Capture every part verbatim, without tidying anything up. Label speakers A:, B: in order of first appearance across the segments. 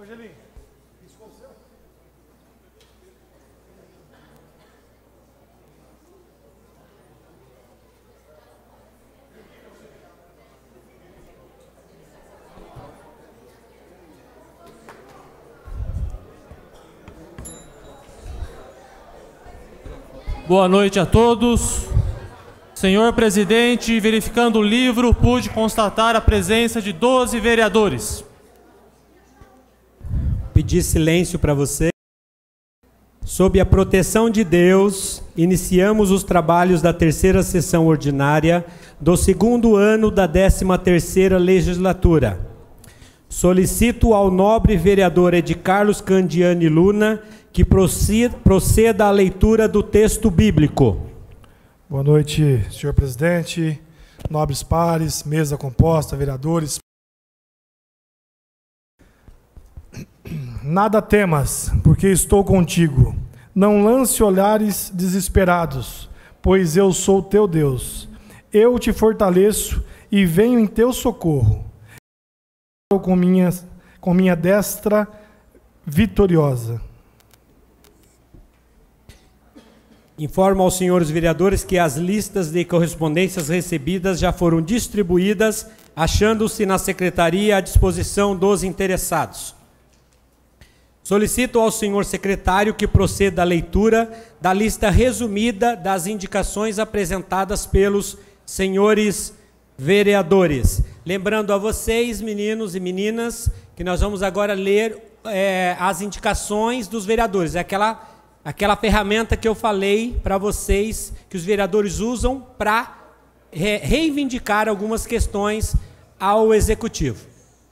A: Angelim.
B: Boa noite a todos. Senhor presidente, verificando o livro, pude constatar a presença de doze vereadores.
C: Pedir silêncio para você. Sob a proteção de Deus, iniciamos os trabalhos da terceira sessão ordinária do segundo ano da décima terceira legislatura. Solicito ao nobre vereador Ed Carlos Candiani Luna que proceda à leitura do texto bíblico.
A: Boa noite, senhor presidente, nobres pares, mesa composta, vereadores. Nada temas, porque estou contigo. Não lance olhares desesperados, pois eu sou teu Deus. Eu te fortaleço e venho em teu socorro. Com minha, com minha destra vitoriosa.
C: Informo aos senhores vereadores que as listas de correspondências recebidas já foram distribuídas, achando-se na secretaria à disposição dos interessados. Solicito ao senhor secretário que proceda à leitura da lista resumida das indicações apresentadas pelos senhores vereadores. Lembrando a vocês, meninos e meninas, que nós vamos agora ler é, as indicações dos vereadores. É aquela... Aquela ferramenta que eu falei para vocês, que os vereadores usam para re reivindicar algumas questões ao Executivo.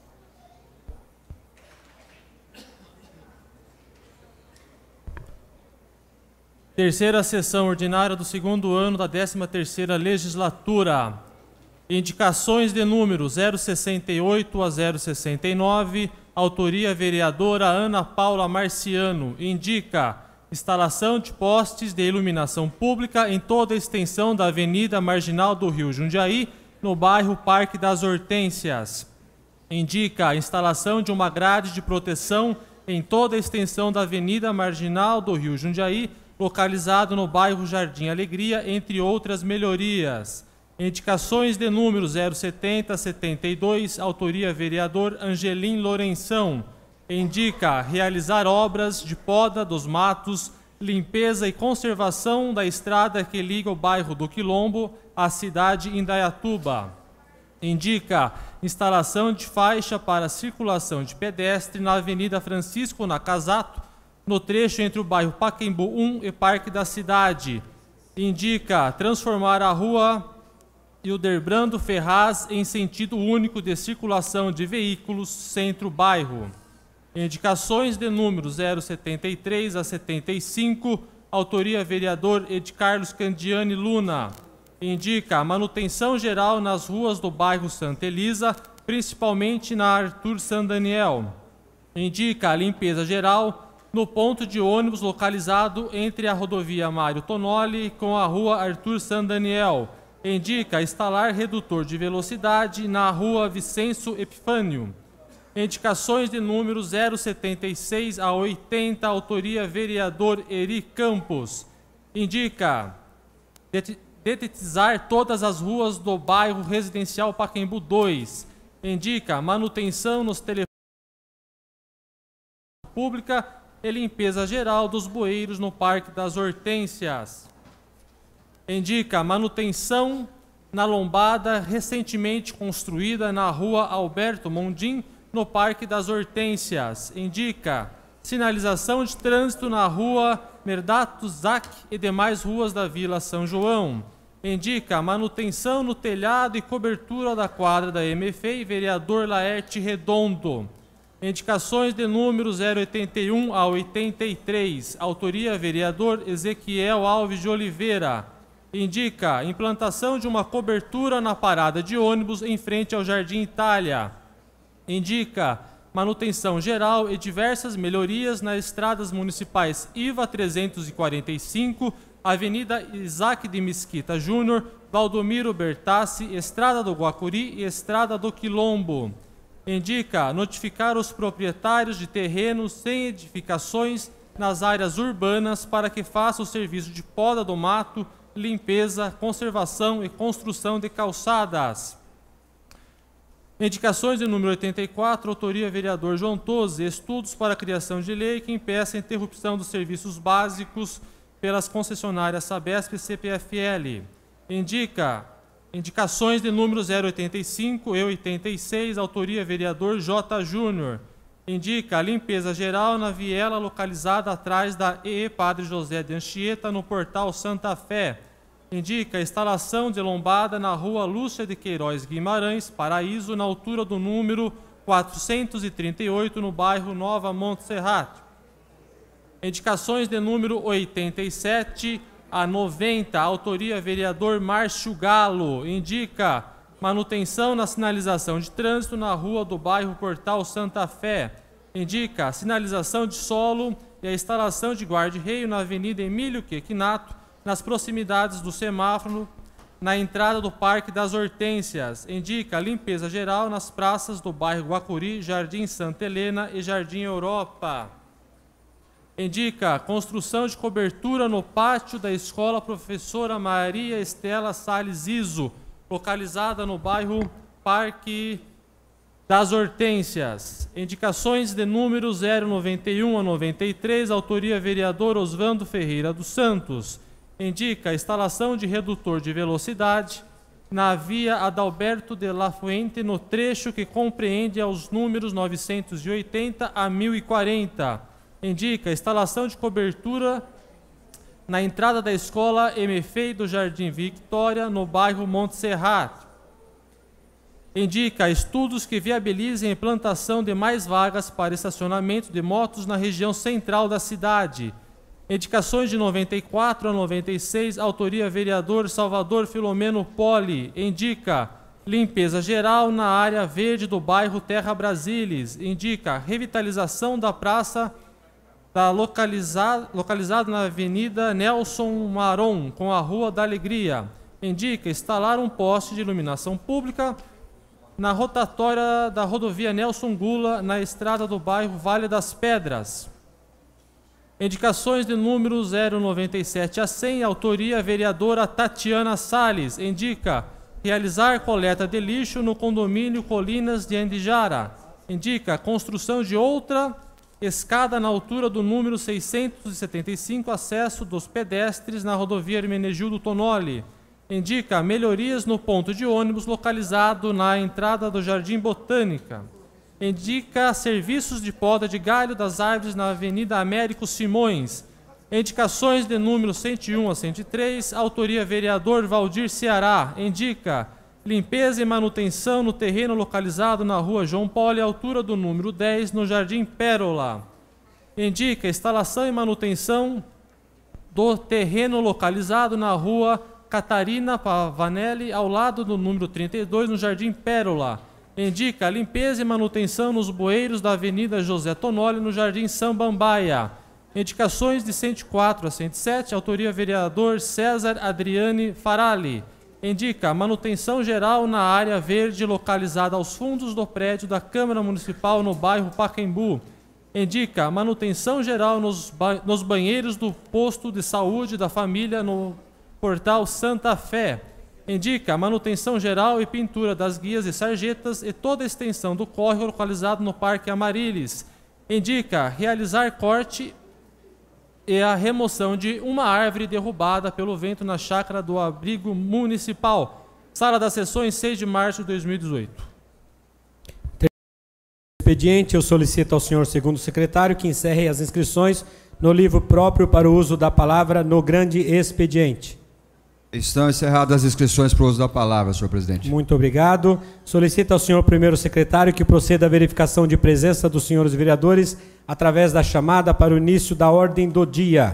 B: Terceira sessão ordinária do segundo ano da décima terceira legislatura. Indicações de número zero sessenta e oito a zero sessenta e nove, autoria vereadora Ana Paula Marciano, indica... Instalação de postes de iluminação pública em toda a extensão da Avenida Marginal do Rio Jundiaí, no bairro Parque das Hortênsias. Indica a instalação de uma grade de proteção em toda a extensão da Avenida Marginal do Rio Jundiaí, localizado no bairro Jardim Alegria, entre outras melhorias. Indicações de número zero setenta a setenta e dois, autoria vereador Angelim Lourenção. Indica realizar obras de poda dos matos, limpeza e conservação da estrada que liga o bairro do Quilombo à cidade Indaiatuba. Indica instalação de faixa para circulação de pedestre na Avenida Francisco Nakazato, no trecho entre o bairro Pacaembu um e Parque da Cidade. Indica transformar a rua Hilderbrando Ferraz em sentido único de circulação de veículos centro-bairro. Indicações de número zero setenta e três a setenta e cinco, autoria vereador Ed Carlos Candiani Luna. Indica a manutenção geral nas ruas do bairro Santa Elisa, principalmente na Arthur San Daniel. Indica a limpeza geral no ponto de ônibus localizado entre a rodovia Mário Tonoli com a rua Arthur San Daniel. Indica instalar redutor de velocidade na rua Vicêncio Epifânio. Indicações de número zero setenta e seis a oitenta, autoria vereador Eri Campos. Indica detetizar todas as ruas do bairro residencial Pacaembu dois. Indica manutenção nos telefones pública e limpeza geral dos bueiros no Parque das Hortênsias. Indica manutenção na lombada recentemente construída na rua Alberto Mondim, no Parque das Hortênsias. Indica sinalização de trânsito na rua Merdato Zac e demais ruas da Vila São João. Indica manutenção no telhado e cobertura da quadra da M F E, vereador Laerte Redondo. Indicações de número zero oitenta e um a oitenta e três, autoria vereador Ezequiel Alves de Oliveira. Indica implantação de uma cobertura na parada de ônibus em frente ao Jardim Itália. Indica manutenção geral e diversas melhorias nas estradas municipais I V A trezentos e quarenta e cinco, Avenida Isaac de Mesquita Júnior, Valdomiro Bertassi, Estrada do Guacuri e Estrada do Quilombo. Indica notificar os proprietários de terrenos sem edificações nas áreas urbanas para que façam o serviço de poda do mato, limpeza, conservação e construção de calçadas. Indicações de número oitenta e quatro, autoria vereador João Tozzi, estudos para a criação de lei que impeça a interrupção dos serviços básicos pelas concessionárias Sabesp e C P F L. Indica indicações de número zero oitenta e cinco e oitenta e seis, autoria vereador J. Júnior. Indica a limpeza geral na viela localizada atrás da E E Padre José de Anchieta, no portal Santa Fé. Indica a instalação de lombada na rua Lúcia de Queiroz Guimarães, Paraíso, na altura do número quatrocentos e trinta e oito, no bairro Nova Montserrat. Indicações de número oitenta e sete a noventa, autoria vereador Márcio Galo. Indica manutenção na sinalização de trânsito na rua do bairro Portal Santa Fé. Indica a sinalização de solo e a instalação de guarda-reio na Avenida Emílio Quequinato, nas proximidades do semáforo, na entrada do Parque das Hortênsias. Indica a limpeza geral nas praças do bairro Guacuri, Jardim Santa Helena e Jardim Europa. Indica a construção de cobertura no pátio da Escola Professora Maria Estela Salles Iso, localizada no bairro Parque das Hortênsias. Indicações de número zero noventa e um a noventa e três, autoria vereador Osvando Ferreira dos Santos. Indica a instalação de redutor de velocidade na via Adalberto de la Fuente, no trecho que compreende aos números novecentos e oitenta a mil e quarenta. Indica a instalação de cobertura na entrada da escola M F E I do Jardim Victória, no bairro Montserrat. Indica estudos que viabilizem a implantação de mais vagas para estacionamento de motos na região central da cidade. Indicações de noventa e quatro a noventa e seis, autoria vereador Salvador Filomeno Poli. Indica limpeza geral na área verde do bairro Terra Brasilis. Indica revitalização da praça da localizada, localizada na Avenida Nelson Maron, com a Rua da Alegria. Indica instalar um poste de iluminação pública na rotatória da rodovia Nelson Gula, na estrada do bairro Vale das Pedras. Indicações de número zero noventa e sete a cem, autoria vereadora Tatiana Salles. Indica realizar coleta de lixo no condomínio Colinas de Andijara. Indica construção de outra escada na altura do número seiscentos e setenta e cinco, acesso dos pedestres na rodovia Hermenegildo Tonoli. Indica melhorias no ponto de ônibus localizado na entrada do Jardim Botânica. Indica serviços de poda de galho das árvores na Avenida Américo Simões. Indicações de número cento e um a cento e três, autoria vereador Valdir Ceará. Indica limpeza e manutenção no terreno localizado na rua João Poli, altura do número dez, no Jardim Pérola. Indica instalação e manutenção do terreno localizado na rua Catarina Pavanelli, ao lado do número trinta e dois, no Jardim Pérola. Indica limpeza e manutenção nos bueiros da Avenida José Tonoli, no Jardim Sambambaia. Indicações de cento e quatro a cento e sete, autoria vereador César Adriane Farali. Indica manutenção geral na área verde localizada aos fundos do prédio da Câmara Municipal, no bairro Pacaembu. Indica manutenção geral nos, ba nos banheiros do posto de saúde da família, no portal Santa Fé. Indica manutenção geral e pintura das guias e sarjetas e toda a extensão do córrego localizado no Parque Amarilis. Indica realizar corte e a remoção de uma árvore derrubada pelo vento na chácara do abrigo municipal. Sala das Sessões, seis de março de dois mil e dezoito.
C: Expediente, eu solicito ao senhor segundo secretário que encerre as inscrições no livro próprio para o uso da palavra no grande expediente.
D: Estão encerradas as inscrições para o uso da palavra, senhor presidente.
C: Muito obrigado. Solicito ao senhor primeiro secretário que proceda à verificação de presença dos senhores vereadores através da chamada para o início da ordem do dia.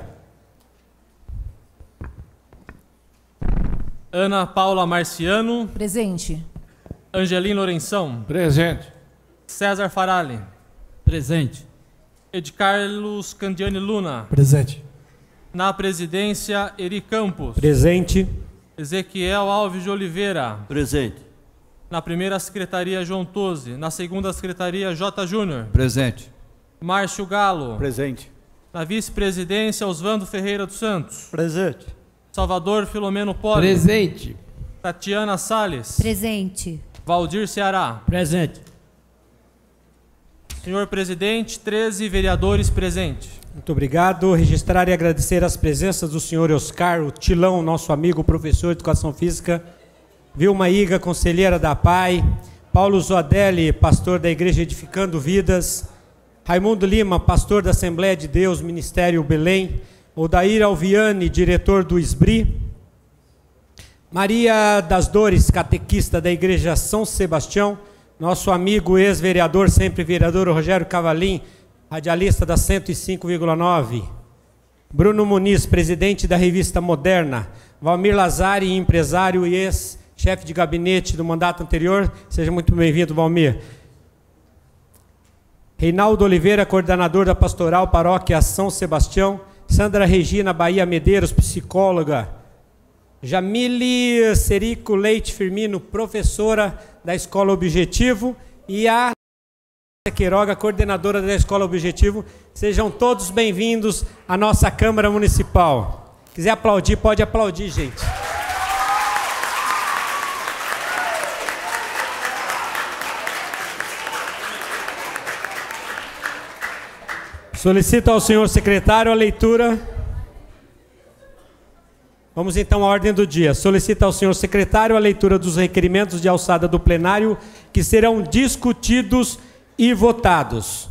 B: Ana Paula Marciano.
E: Presente.
B: Angelim Lourenção.
A: Presente.
B: César Farali.
F: Presente.
B: Ed Carlos Candiani Luna.
A: Presente.
B: Na presidência, Eri Campos.
C: Presente.
B: Ezequiel Alves de Oliveira.
F: Presente.
B: Na primeira secretaria, João Tozzi. Na segunda secretaria, J. Júnior.
D: Presente.
B: Márcio Galo.
E: Presente.
B: Na vice-presidência, Oswando Ferreira dos Santos.
E: Presente.
B: Salvador Filomeno Poli.
F: Presente.
B: Tatiana Salles.
G: Presente.
B: Valdir Ceará.
F: Presente.
B: Senhor presidente, treze vereadores presentes.
C: Muito obrigado. Registrar e agradecer as presenças do senhor Oscar o Tilão, nosso amigo, professor de Educação Física, Vilma Iga, conselheira da P A I, Paulo Zoadelli, pastor da Igreja Edificando Vidas, Raimundo Lima, pastor da Assembleia de Deus, Ministério Belém, Odair Alviane, diretor do S B R I, Maria das Dores, catequista da Igreja São Sebastião, nosso amigo ex-vereador, sempre vereador, Rogério Cavalim, radialista da cento e cinco vírgula nove, Bruno Muniz, presidente da revista Moderna, Valmir Lazari, empresário e ex-chefe de gabinete do mandato anterior, seja muito bem-vindo, Valmir. Reinaldo Oliveira, coordenador da Pastoral Paróquia São Sebastião, Sandra Regina Bahia Medeiros, psicóloga, Jamile Serico Leite Firmino, professora da Escola Objetivo, e a Queiroga, coordenadora da Escola Objetivo. Sejam todos bem-vindos à nossa Câmara Municipal. Quiser aplaudir, pode aplaudir, gente. Solicito ao senhor secretário a leitura. Vamos então à ordem do dia. Solicito ao senhor secretário a leitura dos requerimentos de alçada do plenário que serão discutidos e votados.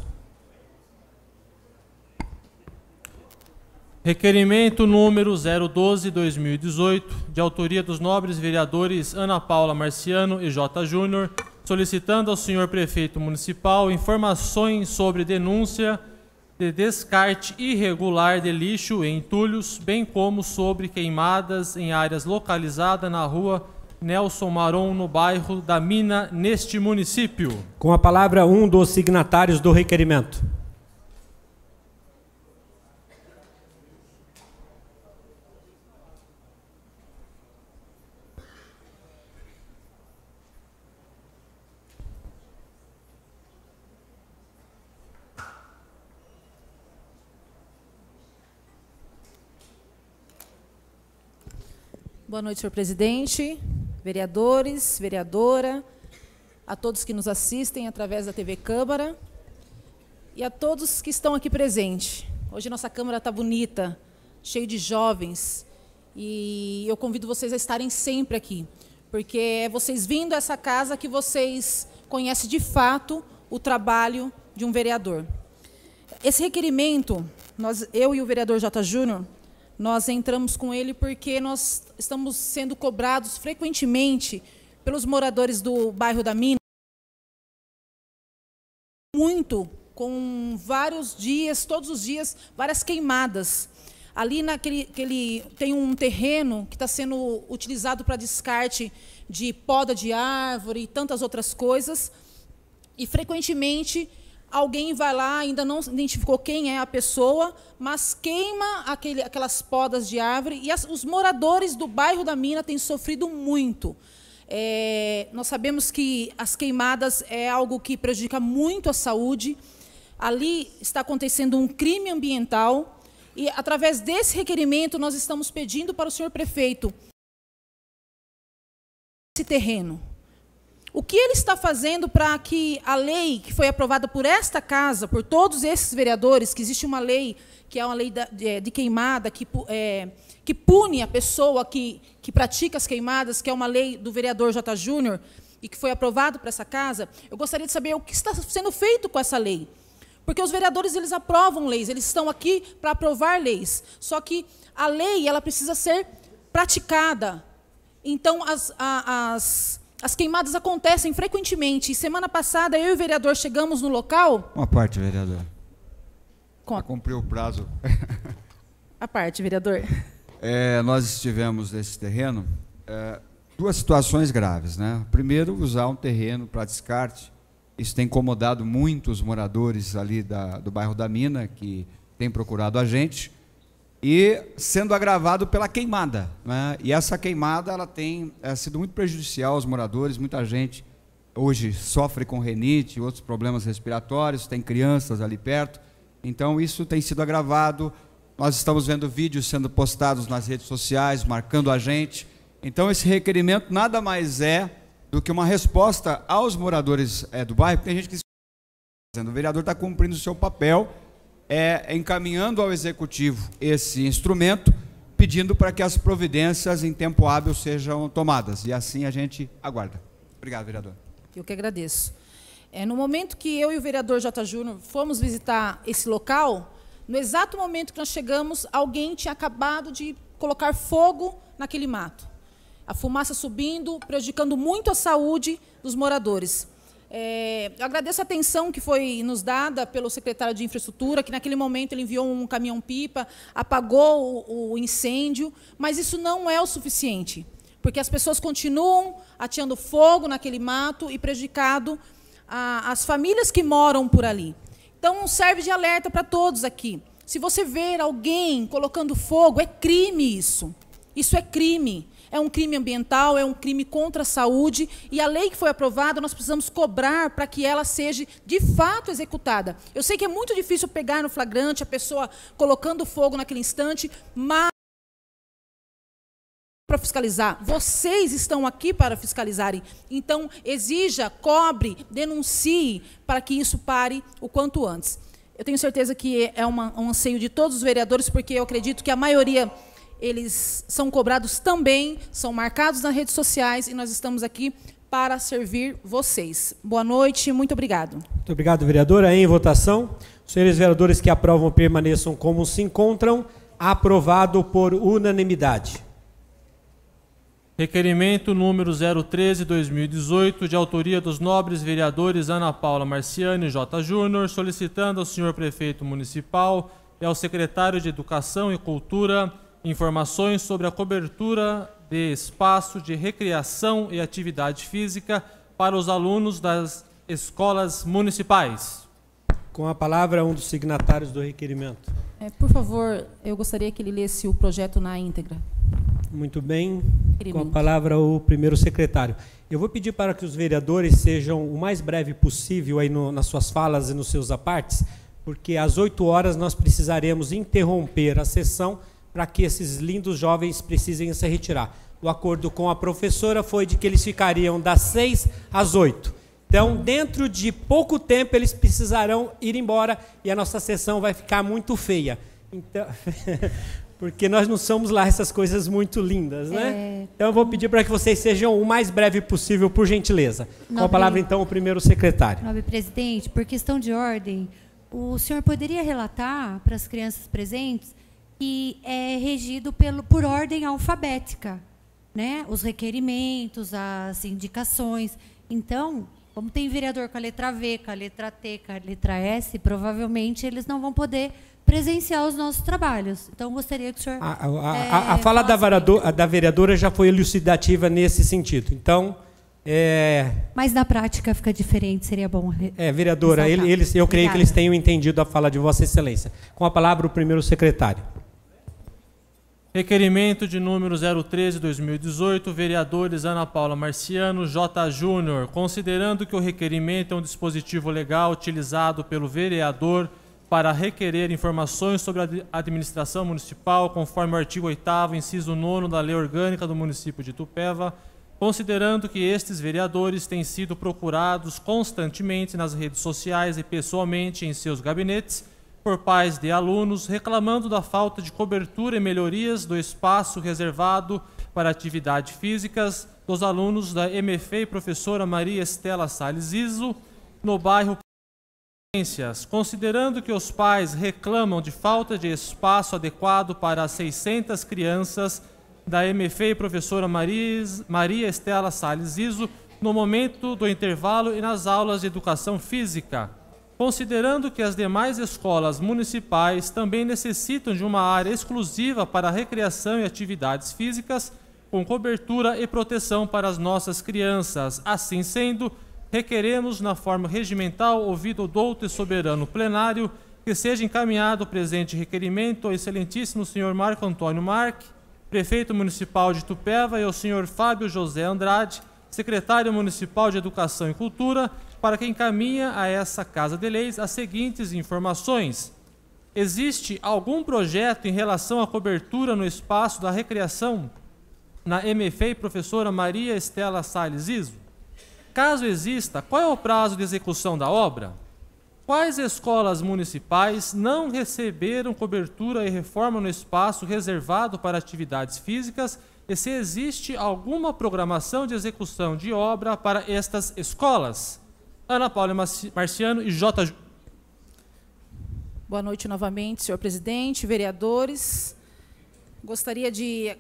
B: Requerimento número zero doze barra dois mil e dezoito, de autoria dos nobres vereadores Ana Paula Marciano e J. Júnior, solicitando ao senhor prefeito municipal informações sobre denúncia de descarte irregular de lixo em entulhos, bem como sobre queimadas em áreas localizadas na rua Nelson Maron, no bairro da Mina, neste município.
C: Com a palavra, um dos signatários do requerimento.
H: Boa noite, senhor presidente, vereadores, vereadora, a todos que nos assistem através da T V Câmara e a todos que estão aqui presentes. Hoje nossa Câmara está bonita, cheia de jovens, e eu convido vocês a estarem sempre aqui, porque é vocês vindo a essa casa que vocês conhecem de fato o trabalho de um vereador. Esse requerimento, nós, eu e o vereador J. Júnior, nós entramos com ele porque nós estamos sendo cobrados frequentemente pelos moradores do bairro da Mina, muito, com vários dias, todos os dias, várias queimadas. Ali naquele, aquele, tem um terreno que está sendo utilizado para descarte de poda de árvore e tantas outras coisas, e frequentemente alguém vai lá, ainda não identificou quem é a pessoa, mas queima aquele, aquelas podas de árvore, e as, os moradores do bairro da Mina têm sofrido muito. É, nós sabemos que as queimadas é algo que prejudica muito a saúde. Ali está acontecendo um crime ambiental, e através desse requerimento nós estamos pedindo para o senhor prefeito esse terreno. O que ele está fazendo para que a lei que foi aprovada por esta casa, por todos esses vereadores, que existe uma lei, que é uma lei de, de queimada, que, é, que pune a pessoa que, que pratica as queimadas, que é uma lei do vereador J. Júnior, e que foi aprovado para essa casa, eu gostaria de saber o que está sendo feito com essa lei. Porque os vereadores, eles aprovam leis, eles estão aqui para aprovar leis. Só que a lei, ela precisa ser praticada. Então, as... as As queimadas acontecem frequentemente. E semana passada, eu e o vereador chegamos no local...
D: Uma parte, vereador.
H: Com a...
D: Cumpriu o prazo.
H: A parte, vereador.
D: É, nós estivemos nesse terreno, é, duas situações graves, né? Primeiro, usar um terreno para descarte. Isso tem incomodado muito os moradores ali da, do bairro da Mina, que têm procurado a gente. E sendo agravado pela queimada, né? E essa queimada ela tem é, sido muito prejudicial aos moradores, muita gente hoje sofre com renite, outros problemas respiratórios, tem crianças ali perto, então isso tem sido agravado. Nós estamos vendo vídeos sendo postados nas redes sociais, marcando a gente. Então esse requerimento nada mais é do que uma resposta aos moradores é, do bairro, porque tem gente que o vereador está cumprindo o seu papel, é, encaminhando ao executivo esse instrumento, pedindo para que as providências em tempo hábil sejam tomadas. E assim a gente aguarda. Obrigado, vereador.
H: Eu que agradeço. É, no momento que eu e o vereador J. Júnior fomos visitar esse local, no exato momento que nós chegamos, alguém tinha acabado de colocar fogo naquele mato. A fumaça subindo, prejudicando muito a saúde dos moradores. É, eu agradeço a atenção que foi nos dada pelo secretário de Infraestrutura, que naquele momento ele enviou um caminhão-pipa, apagou o, o incêndio, mas isso não é o suficiente, porque as pessoas continuam ateando fogo naquele mato e prejudicando a, as famílias que moram por ali. Então, serve de alerta para todos aqui. Se você ver alguém colocando fogo, é crime isso. Isso é crime. É um crime ambiental, é um crime contra a saúde, e a lei que foi aprovada, nós precisamos cobrar para que ela seja, de fato, executada. Eu sei que é muito difícil pegar no flagrante a pessoa colocando fogo naquele instante, mas para fiscalizar. Vocês estão aqui para fiscalizarem. Então, exija, cobre, denuncie para que isso pare o quanto antes. Eu tenho certeza que é uma, um anseio de todos os vereadores, porque eu acredito que a maioria... eles são cobrados também, são marcados nas redes sociais, e nós estamos aqui para servir vocês. Boa noite, muito obrigado.
C: Muito obrigado, vereadora. Em votação, os senhores vereadores que aprovam permaneçam como se encontram. Aprovado por unanimidade.
B: Requerimento número zero treze barra dois mil e dezoito, de autoria dos nobres vereadores Ana Paula Marciani e J. Júnior, solicitando ao senhor prefeito municipal e ao secretário de Educação e Cultura informações sobre a cobertura de espaço de recreação e atividade física para os alunos das escolas municipais.
C: Com a palavra, um dos signatários do requerimento.
H: É, por favor, eu gostaria que ele lesse o projeto na íntegra.
C: Muito bem. Com a palavra, o primeiro secretário. Eu vou pedir para que os vereadores sejam o mais breve possível aí no, nas suas falas e nos seus apartes, porque às oito horas nós precisaremos interromper a sessão para que esses lindos jovens precisem se retirar. O acordo com a professora foi de que eles ficariam das seis às oito. Então, dentro de pouco tempo, eles precisarão ir embora e a nossa sessão vai ficar muito feia. Então, porque nós não somos lá essas coisas muito lindas, né? É... Então, eu vou pedir para que vocês sejam o mais breve possível, por gentileza. Nobre... Com a palavra, então, o primeiro secretário.
E: Nobre presidente, por questão de ordem, o senhor poderia relatar para as crianças presentes que é regido pelo, por ordem alfabética, né? Os requerimentos, as indicações. Então, como tem vereador com a letra V, com a letra T, com a letra S, provavelmente eles não vão poder presenciar os nossos trabalhos. Então, gostaria que o senhor...
C: A, a, é, a, a fala da vereadora, da vereadora já foi elucidativa nesse sentido. Então... É...
E: Mas na prática fica diferente, seria bom...
C: É, vereadora, ele, eles, eu creio que eles tenham entendido a fala de Vossa Excelência. Com a palavra, o primeiro secretário.
B: Requerimento de número zero treze barra dois mil e dezoito, vereadores Ana Paula Marciano, J. Júnior, considerando que o requerimento é um dispositivo legal utilizado pelo vereador para requerer informações sobre a administração municipal, conforme o artigo oitavo, inciso nono da Lei Orgânica do município de Itupeva, considerando que estes vereadores têm sido procurados constantemente nas redes sociais e pessoalmente em seus gabinetes por pais de alunos, reclamando da falta de cobertura e melhorias do espaço reservado para atividades físicas dos alunos da M F E Professora Maria Estela Salles Iso, no bairro considerando que os pais reclamam de falta de espaço adequado para as seiscentas crianças da M F E Professora Maria, Maria Estela Salles Iso no momento do intervalo e nas aulas de educação física, considerando que as demais escolas municipais também necessitam de uma área exclusiva para recreação e atividades físicas, com cobertura e proteção para as nossas crianças. Assim sendo, requeremos, na forma regimental, ouvido o douto e soberano plenário, que seja encaminhado o presente requerimento ao excelentíssimo senhor Marco Antônio Marque, prefeito municipal de Itupeva, e ao senhor Fábio José Andrade, secretário municipal de Educação e Cultura, para que encaminhe a essa Casa de Leis as seguintes informações. Existe algum projeto em relação à cobertura no espaço da recreação na M F E I professora Maria Estela Salles Iso? Caso exista, qual é o prazo de execução da obra? Quais escolas municipais não receberam cobertura e reforma no espaço reservado para atividades físicas e se existe alguma programação de execução de obra para estas escolas? Ana Paula Marciano e J.
H: Boa noite novamente, senhor presidente, vereadores. Gostaria de,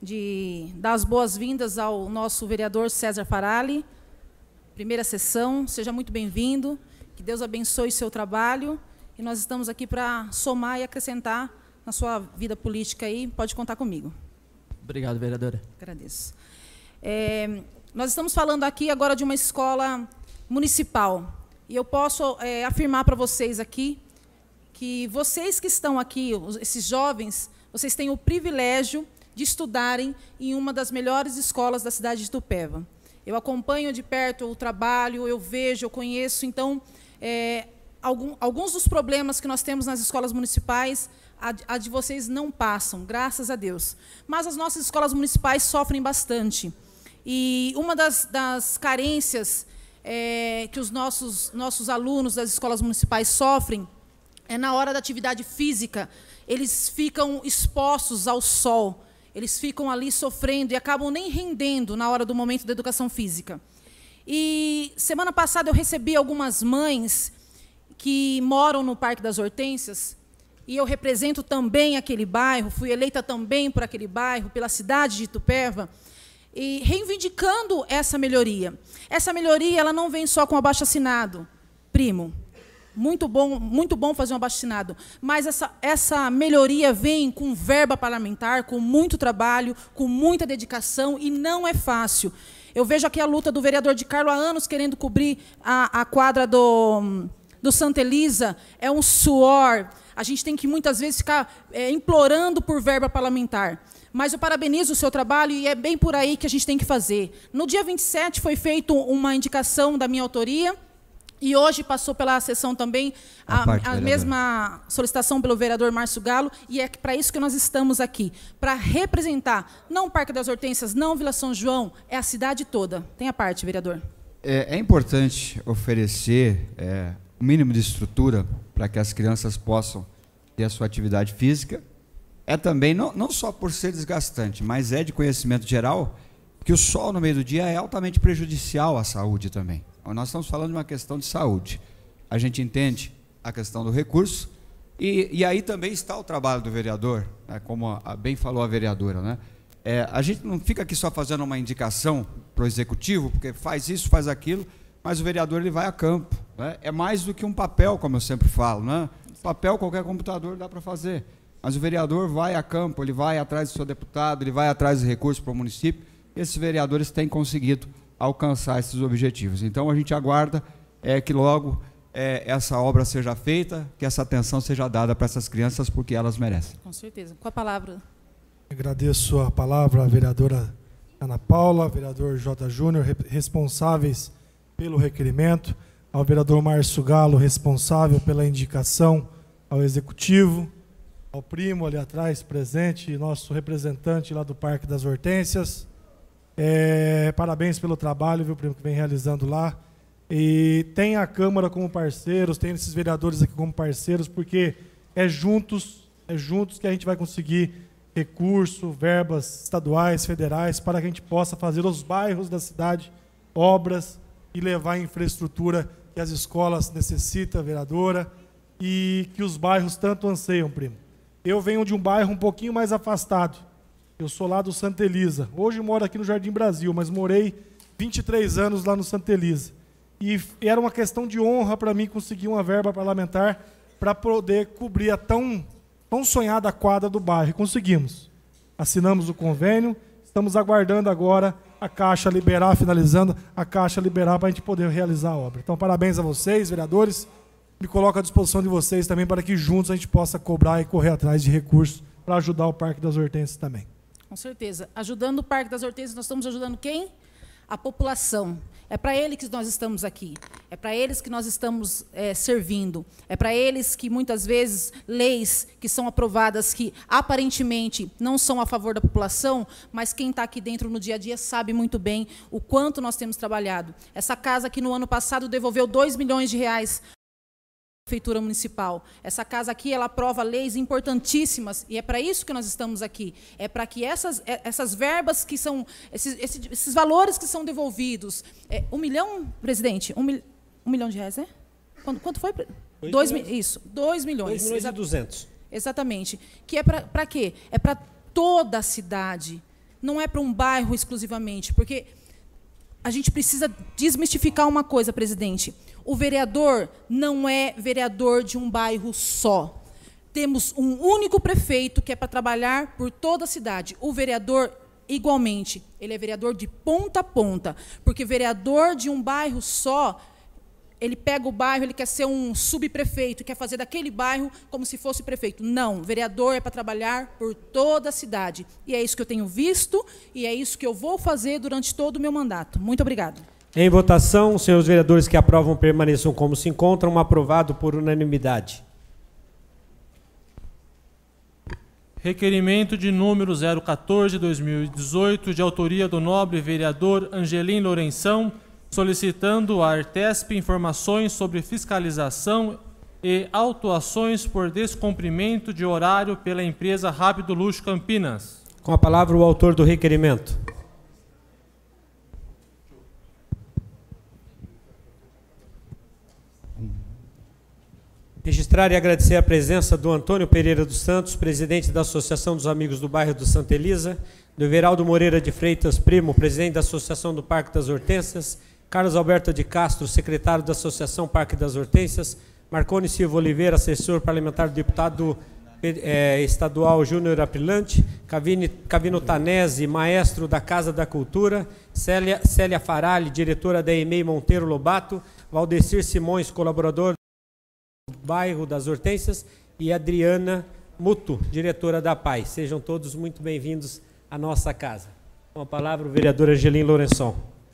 H: de dar as boas-vindas ao nosso vereador César Farali. Primeira sessão, seja muito bem-vindo. Que Deus abençoe seu trabalho. E nós estamos aqui para somar e acrescentar na sua vida política aí. Pode contar comigo.
F: Obrigado, vereadora.
H: Agradeço. É, nós estamos falando aqui agora de uma escola municipal. E eu posso é, afirmar para vocês aqui que vocês que estão aqui, esses jovens, vocês têm o privilégio de estudarem em uma das melhores escolas da cidade de Itupeva. Eu acompanho de perto o trabalho, eu vejo, eu conheço, então, é, algum, alguns dos problemas que nós temos nas escolas municipais, a, a de vocês não passam, graças a Deus. Mas as nossas escolas municipais sofrem bastante. E uma das, das carências é, que os nossos, nossos alunos das escolas municipais sofrem é na hora da atividade física, eles ficam expostos ao sol, eles ficam ali sofrendo e acabam nem rendendo na hora do momento da educação física. E semana passada eu recebi algumas mães que moram no Parque das Hortênsias, e eu represento também aquele bairro, fui eleita também por aquele bairro, pela cidade de Itupeva, e reivindicando essa melhoria. Essa melhoria ela não vem só com abaixo-assinado, primo. Muito bom, muito bom fazer um abaixo-assinado, mas essa, essa melhoria vem com verba parlamentar, com muito trabalho, com muita dedicação, e não é fácil. Eu vejo aqui a luta do vereador de Carlo há anos querendo cobrir a, a quadra do, do Santa Elisa, é um suor, a gente tem que muitas vezes ficar é, implorando por verba parlamentar. Mas eu parabenizo o seu trabalho e é bem por aí que a gente tem que fazer. No dia vinte e sete foi feita uma indicação da minha autoria, e hoje passou pela sessão também a, a, a mesma solicitação pelo vereador Márcio Galo, e é para isso que nós estamos aqui, para representar, não o Parque das Hortênsias, não Vila São João, é a cidade toda. Tem a parte, vereador.
D: É, é importante oferecer é, o mínimo de estrutura para que as crianças possam ter a sua atividade física. É também, não, não só por ser desgastante, mas é de conhecimento geral, que o sol no meio do dia é altamente prejudicial à saúde também. Nós estamos falando de uma questão de saúde. A gente entende a questão do recurso, e, e aí também está o trabalho do vereador, né, como a, bem falou a vereadora. Né? É, a gente não fica aqui só fazendo uma indicação para o executivo, porque faz isso, faz aquilo, mas o vereador ele vai a campo. Né? É mais do que um papel, como eu sempre falo. Né? Papel qualquer computador dá para fazer, mas o vereador vai a campo, ele vai atrás do seu deputado, ele vai atrás de recursos para o município. Esses vereadores têm conseguido alcançar esses objetivos. Então, a gente aguarda é, que logo é, essa obra seja feita, que essa atenção seja dada para essas crianças, porque elas merecem.
H: Com certeza. Com a palavra.
A: Agradeço a palavra à vereadora Ana Paula, vereador J. Júnior, responsáveis pelo requerimento, ao vereador Márcio Galo, responsável pela indicação ao executivo, ao primo ali atrás, presente, nosso representante lá do Parque das Hortênsias. É, parabéns pelo trabalho, viu, primo, que vem realizando lá. E tem a Câmara como parceiros, tem esses vereadores aqui como parceiros, porque é juntos, é juntos que a gente vai conseguir recurso, verbas estaduais, federais, para que a gente possa fazer os bairros da cidade obras e levar a infraestrutura que as escolas necessitam, vereadora, e que os bairros tanto anseiam, primo. Eu venho de um bairro um pouquinho mais afastado. Eu sou lá do Santa Elisa. Hoje moro aqui no Jardim Brasil, mas morei vinte e três anos lá no Santa Elisa. E era uma questão de honra para mim conseguir uma verba parlamentar para poder cobrir a tão, tão sonhada quadra do bairro. E conseguimos. Assinamos o convênio, estamos aguardando agora a Caixa liberar, finalizando, a Caixa liberar para a gente poder realizar a obra. Então, parabéns a vocês, vereadores. Me coloco à disposição de vocês também para que juntos a gente possa cobrar e correr atrás de recursos para ajudar o Parque das Hortênsias também.
H: Com certeza. Ajudando o Parque das Hortênsias, nós estamos ajudando quem? a população. É para eles que nós estamos aqui. É para eles que nós estamos é, servindo. É para eles que, muitas vezes, leis que são aprovadas que, aparentemente, não são a favor da população, mas quem está aqui dentro no dia a dia sabe muito bem o quanto nós temos trabalhado. Essa casa aqui, no ano passado, devolveu dois milhões de reais à Prefeitura Municipal. Essa casa aqui, ela aprova leis importantíssimas, e é para isso que nós estamos aqui. É para que essas, essas verbas que são, esses, esses, esses valores que são devolvidos, é, um milhão, presidente, um, mil, um milhão de reais, é? Quanto, quanto foi?
C: Dois
H: dois,
C: milhões.
H: Isso, dois milhões.
C: dois milhões e duzentos.
H: Exatamente. Que é para quê? É para toda a cidade. Não é para um bairro exclusivamente, porque a gente precisa desmistificar uma coisa, presidente. O vereador não é vereador de um bairro só. Temos um único prefeito que é para trabalhar por toda a cidade. O vereador, igualmente, ele é vereador de ponta a ponta, porque vereador de um bairro só, ele pega o bairro, ele quer ser um subprefeito, quer fazer daquele bairro como se fosse prefeito. Não, vereador é para trabalhar por toda a cidade. E é isso que eu tenho visto, e é isso que eu vou fazer durante todo o meu mandato. Muito obrigado.
C: Em votação, os senhores vereadores que aprovam permaneçam como se encontram. Aprovado por unanimidade.
B: Requerimento de número zero quatorze barra dois mil e dezoito, de autoria do nobre vereador Angelim Lourenção, solicitando à Artesp informações sobre fiscalização e autuações por descumprimento de horário pela empresa Rápido Luxo Campinas.
C: Com a palavra o autor do requerimento. Registrar e agradecer a presença do Antônio Pereira dos Santos, presidente da Associação dos Amigos do Bairro do Santa Elisa, do Everaldo Moreira de Freitas Primo, presidente da Associação do Parque das Hortênsias, Carlos Alberto de Castro, secretário da Associação Parque das Hortênsias, Marcone Silva Oliveira, assessor parlamentar do deputado eh, estadual Júnior Aprilante, Cavini, Cavino Tanese, maestro da Casa da Cultura, Célia, Célia Farali, diretora da E M E I Monteiro Lobato, Valdecir Simões, colaborador Bairro das Hortênsias, e Adriana Muto, diretora da P A I. Sejam todos muito bem-vindos à nossa casa. Com a palavra o vereador Angelim Lourenção.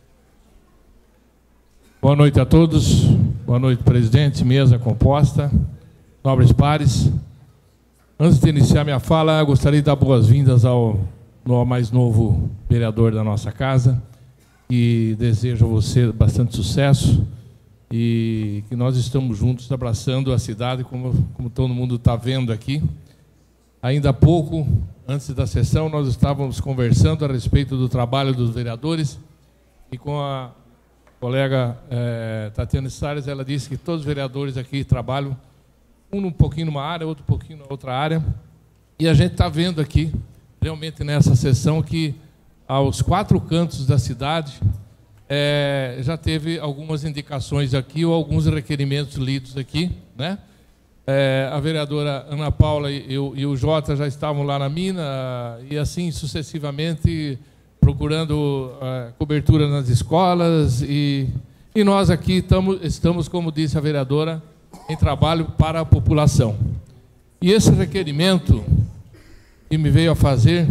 G: Boa noite a todos. Boa noite, presidente, mesa composta, nobres pares. Antes de iniciar minha fala, gostaria de dar boas-vindas ao, ao mais novo vereador da nossa casa, e desejo a você bastante sucesso, e que nós estamos juntos abraçando a cidade, como, como todo mundo está vendo aqui. Ainda há pouco, antes da sessão, nós estávamos conversando a respeito do trabalho dos vereadores, e com a colega eh, Tatiana Salles, ela disse que todos os vereadores aqui trabalham, um um pouquinho numa área, outro um pouquinho na outra área, e a gente está vendo aqui, realmente nessa sessão, que aos quatro cantos da cidade, É, já teve algumas indicações aqui, ou alguns requerimentos lidos aqui, né? É, a vereadora Ana Paula e, eu, e o Jota já estavam lá na mina, e assim sucessivamente, procurando uh, cobertura nas escolas, e, e nós aqui tamo, estamos, como disse a vereadora, em trabalho para a população. E esse requerimento que me veio a fazer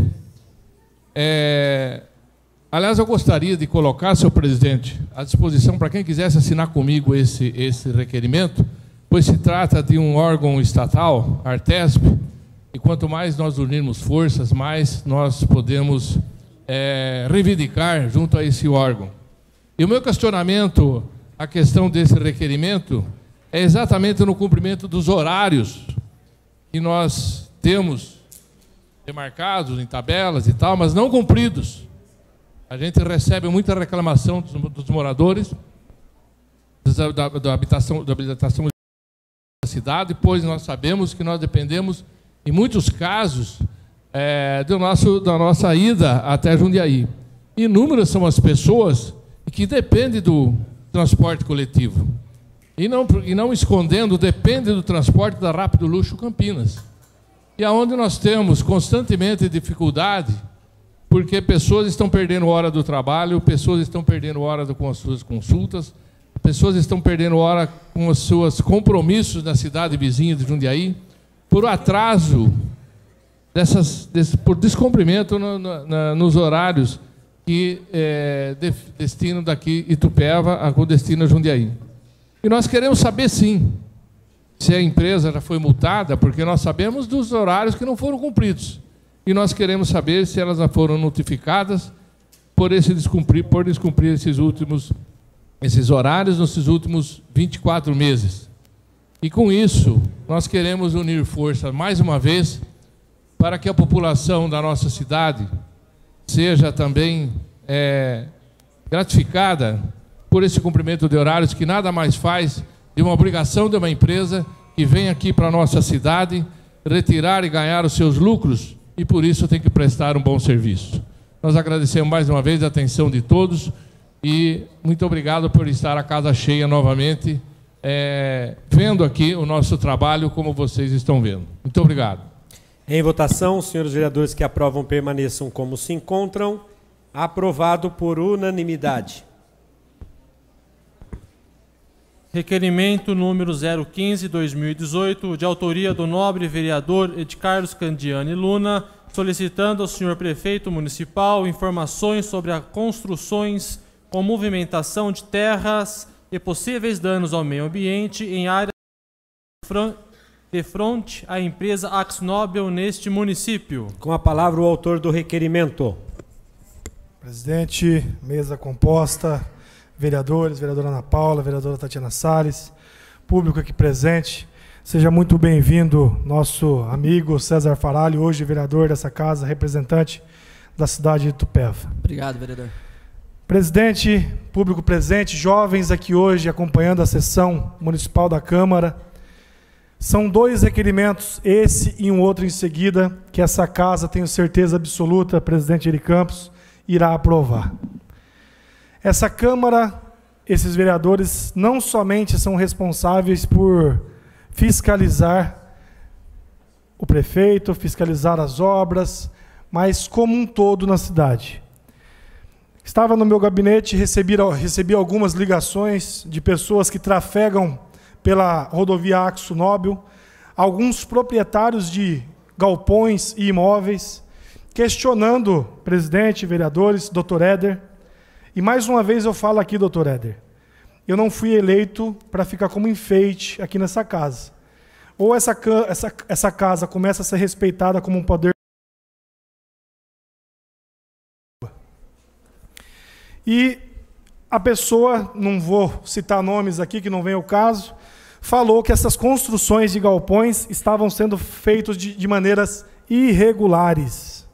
G: é... Aliás, eu gostaria de colocar, senhor presidente, à disposição para quem quisesse assinar comigo esse, esse requerimento, pois se trata de um órgão estatal, a Artesp, e quanto mais nós unirmos forças, mais nós podemos é, reivindicar junto a esse órgão. E o meu questionamento, a questão desse requerimento, é exatamente no cumprimento dos horários que nós temos demarcados em tabelas e tal, mas não cumpridos. A gente recebe muita reclamação dos, dos moradores da, da, da, habitação, da habitação da cidade, pois nós sabemos que nós dependemos, em muitos casos, é, do nosso, da nossa ida até Jundiaí. Inúmeras são as pessoas que dependem do transporte coletivo. E não, e não escondendo, depende do transporte da Rápido Luxo Campinas. E aonde nós temos constantemente dificuldade, porque pessoas estão perdendo hora do trabalho, pessoas estão perdendo hora com as suas consultas, pessoas estão perdendo hora com os seus compromissos na cidade vizinha de Jundiaí, por atraso, dessas, desse, por descumprimento no, no, na, nos horários que é, de, destinam daqui Itupeva a com destino a Jundiaí. E nós queremos saber, sim, se a empresa já foi multada, porque nós sabemos dos horários que não foram cumpridos. E nós queremos saber se elas já foram notificadas por, esse descumprir, por descumprir esses últimos esses horários nesses últimos vinte e quatro meses. E com isso, nós queremos unir forças mais uma vez para que a população da nossa cidade seja também é, gratificada por esse cumprimento de horários, que nada mais faz de uma obrigação de uma empresa que vem aqui para a nossa cidade retirar e ganhar os seus lucros, e por isso tem que prestar um bom serviço. Nós agradecemos mais uma vez a atenção de todos e muito obrigado por estar a casa cheia novamente, é, vendo aqui o nosso trabalho como vocês estão vendo. Muito obrigado.
C: Em votação, os senhores vereadores que aprovam permaneçam como se encontram. Aprovado por unanimidade.
B: Requerimento número zero quinze, dois mil e dezoito, de autoria do nobre vereador Edcarlos Candiani Luna, solicitando ao senhor prefeito municipal informações sobre as construções com movimentação de terras e possíveis danos ao meio ambiente em área de fronte à empresa AxNobel neste município.
C: Com a palavra o autor do requerimento.
A: Presidente, mesa composta, vereadores, vereadora Ana Paula, vereadora Tatiana Salles, público aqui presente, seja muito bem-vindo nosso amigo César Faralho, hoje vereador dessa casa, representante da cidade de Itupeva.
F: Obrigado, vereador.
A: Presidente, público presente, jovens aqui hoje acompanhando a sessão municipal da Câmara, são dois requerimentos, esse e um outro em seguida, que essa casa, tenho certeza absoluta, presidente Eri Campos, irá aprovar. Essa Câmara, esses vereadores, não somente são responsáveis por fiscalizar o prefeito, fiscalizar as obras, mas como um todo na cidade. Estava no meu gabinete, recebi, recebi algumas ligações de pessoas que trafegam pela rodovia AxNobel, alguns proprietários de galpões e imóveis, questionando presidente, vereadores, doutor Éder. E mais uma vez eu falo aqui, doutor Éder, eu não fui eleito para ficar como enfeite aqui nessa casa. Ou essa, essa, essa casa começa a ser respeitada como um poder. E a pessoa, não vou citar nomes aqui, que não vem ao caso, falou que essas construções de galpões estavam sendo feitas de, de maneiras irregulares.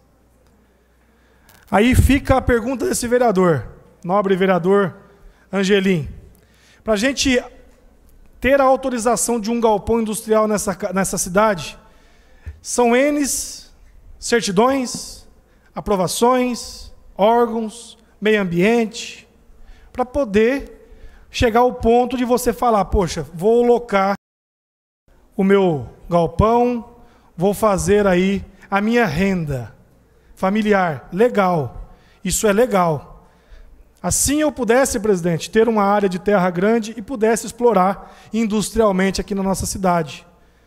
A: Aí fica a pergunta desse vereador, nobre vereador Angelim. Para a gente ter a autorização de um galpão industrial nessa, nessa cidade, são N certidões, aprovações, órgãos, meio ambiente, para poder chegar ao ponto de você falar, poxa, vou locar o meu galpão, vou fazer aí a minha renda familiar. Legal, isso é legal. Assim eu pudesse, presidente, ter uma área de terra grande e pudesse explorar industrialmente aqui na nossa cidade.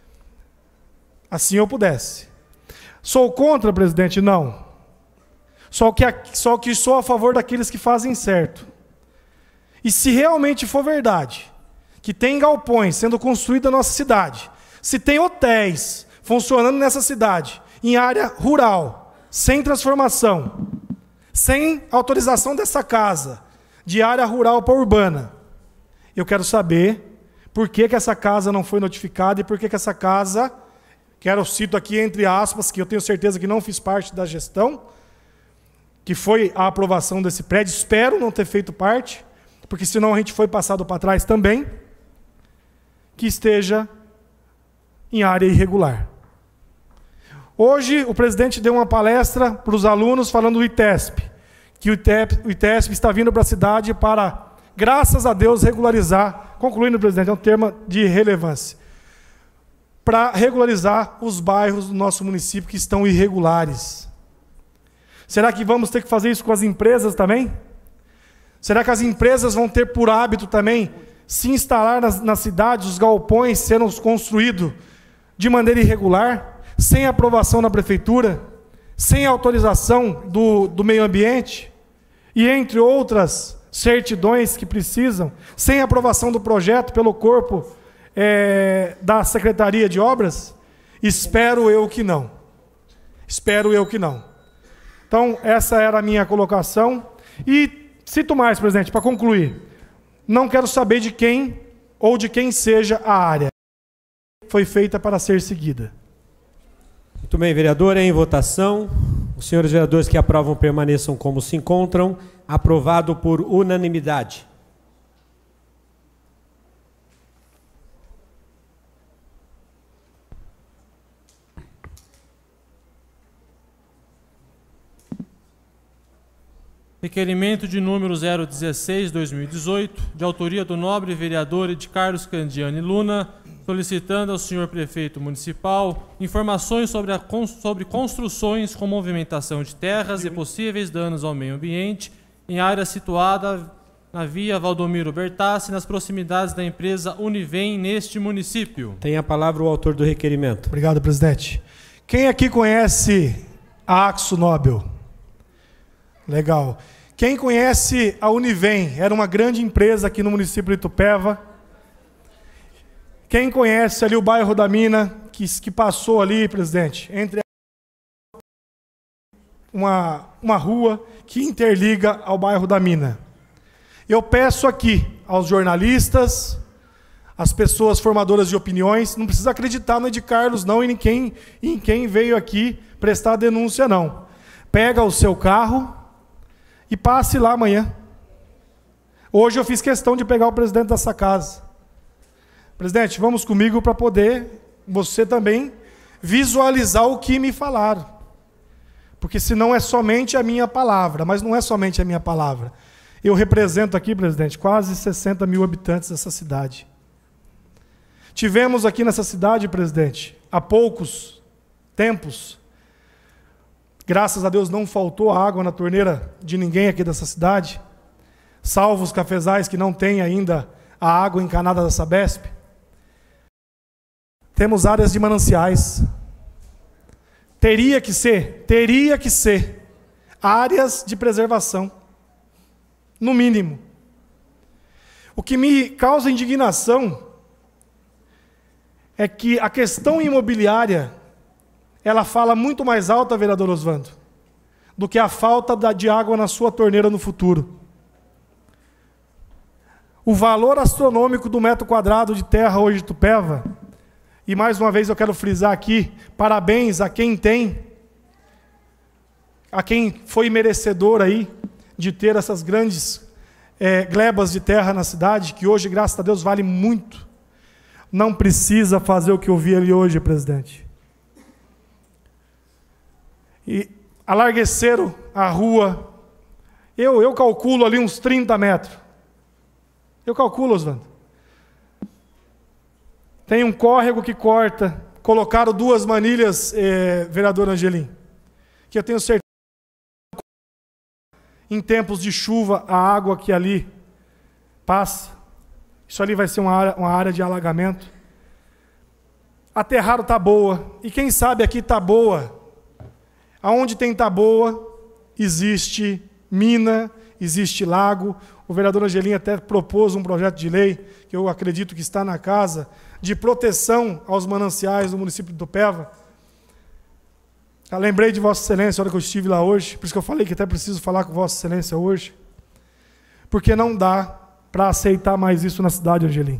A: Assim eu pudesse. Sou contra, presidente? Não. Só que, só que sou a favor daqueles que fazem certo. E se realmente for verdade, que tem galpões sendo construídos na nossa cidade, se tem hotéis funcionando nessa cidade, em área rural, sem transformação, sem autorização dessa casa, de área rural para urbana, eu quero saber por que, que essa casa não foi notificada e por que, que essa casa, quero eu cito aqui entre aspas, que eu tenho certeza que não fiz parte da gestão, que foi a aprovação desse prédio, espero não ter feito parte, porque senão a gente foi passado para trás também, que esteja em área irregular. Hoje, o presidente deu uma palestra para os alunos falando do ITESP, que o ITESP está vindo para a cidade para, graças a Deus, regularizar, concluindo, presidente, é um termo de relevância, para regularizar os bairros do nosso município que estão irregulares. Será que vamos ter que fazer isso com as empresas também? Será que as empresas vão ter por hábito também se instalar nas, nas cidades, os galpões sendo construídos de maneira irregular, sem aprovação da prefeitura, sem autorização do, do meio ambiente? e entre outras certidões que precisam, sem aprovação do projeto pelo corpo é, da Secretaria de Obras? Espero eu que não. Espero eu que não. Então, essa era a minha colocação. E cito mais, presidente, para concluir. Não quero saber de quem ou de quem seja a área. Foi feita para ser seguida.
C: Muito bem, vereador, em votação. Os senhores vereadores que aprovam permaneçam como se encontram. Aprovado por unanimidade.
B: Requerimento de número zero dezesseis barra dois mil e dezoito, de autoria do nobre vereador Ed Carlos Candiani Luna, solicitando ao senhor prefeito municipal informações sobre, a, sobre construções com movimentação de terras e possíveis danos ao meio ambiente em área situada na via Valdomiro Bertassi, nas proximidades da empresa Univem, neste município.
C: Tem a palavra o autor do requerimento.
A: Obrigado, presidente. Quem aqui conhece a Axo Nobel? Legal. Quem conhece a Univem? Era uma grande empresa aqui no município de Itupeva. Quem conhece ali o bairro da Mina, que, que passou ali, presidente, entre uma, uma rua que interliga ao bairro da Mina. Eu peço aqui aos jornalistas, às pessoas formadoras de opiniões, não precisa acreditar no Ed Carlos, não, e em quem, em quem veio aqui prestar denúncia, não. Pega o seu carro e passe lá amanhã. Hoje eu fiz questão de pegar o presidente dessa casa. Presidente, vamos comigo para poder você também visualizar o que me falaram. Porque senão é somente a minha palavra, mas não é somente a minha palavra. Eu represento aqui, presidente, quase sessenta mil habitantes dessa cidade. Tivemos aqui nessa cidade, presidente, há poucos tempos, graças a Deus não faltou água na torneira de ninguém aqui dessa cidade, salvo os cafezais que não têm ainda a água encanada da Sabesp. Temos áreas de mananciais. Teria que ser, teria que ser, áreas de preservação, no mínimo. O que me causa indignação é que a questão imobiliária, ela fala muito mais alta, vereador Oswando, do que a falta de água na sua torneira no futuro. O valor astronômico do metro quadrado de terra hoje de Itupeva, e mais uma vez eu quero frisar aqui, parabéns a quem tem, a quem foi merecedor aí de ter essas grandes é, glebas de terra na cidade, que hoje, graças a Deus, vale muito. Não precisa fazer o que eu vi ali hoje, presidente. E alargueceram a rua, eu, eu calculo ali uns trinta metros. Eu calculo, Oswaldo. Tem um córrego que corta, colocaram duas manilhas, eh, vereador Angelim, que eu tenho certeza, em tempos de chuva, a água que ali passa, isso ali vai ser uma área, uma área de alagamento. A Terraro está boa, e quem sabe aqui está boa. Aonde tem Taboa, existe mina, existe lago. O vereador Angelim até propôs um projeto de lei, que eu acredito que está na casa, de proteção aos mananciais do município de Itupeva. Eu lembrei de Vossa Excelência, a hora que eu estive lá hoje, por isso que eu falei que até preciso falar com Vossa Excelência hoje, porque não dá para aceitar mais isso na cidade, Angelim.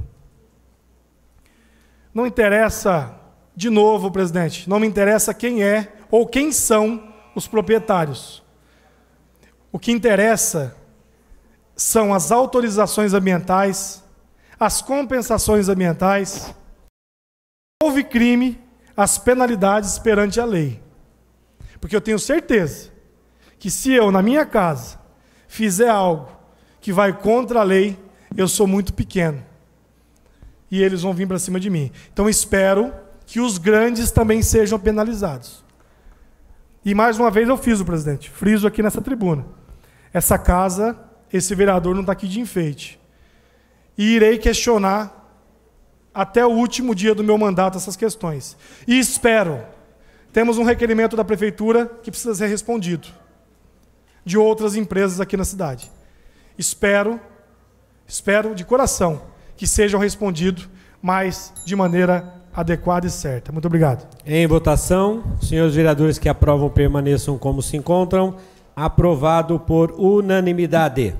A: Não interessa, de novo, presidente, não me interessa quem é ou quem são os proprietários. O que interessa são as autorizações ambientais, as compensações ambientais, houve crime, as penalidades perante a lei. Porque eu tenho certeza que se eu, na minha casa, fizer algo que vai contra a lei, eu sou muito pequeno. E eles vão vir para cima de mim. Então espero que os grandes também sejam penalizados. E mais uma vez eu fiz, presidente, friso aqui nessa tribuna. Essa casa, esse vereador não está aqui de enfeite. E irei questionar até o último dia do meu mandato essas questões. E espero, temos um requerimento da prefeitura que precisa ser respondido. de outras empresas aqui na cidade. Espero, espero de coração que sejam respondidos, mas de maneira adequada e certa. Muito obrigado.
C: Em votação, os senhores vereadores que aprovam permaneçam como se encontram. Aprovado por unanimidade.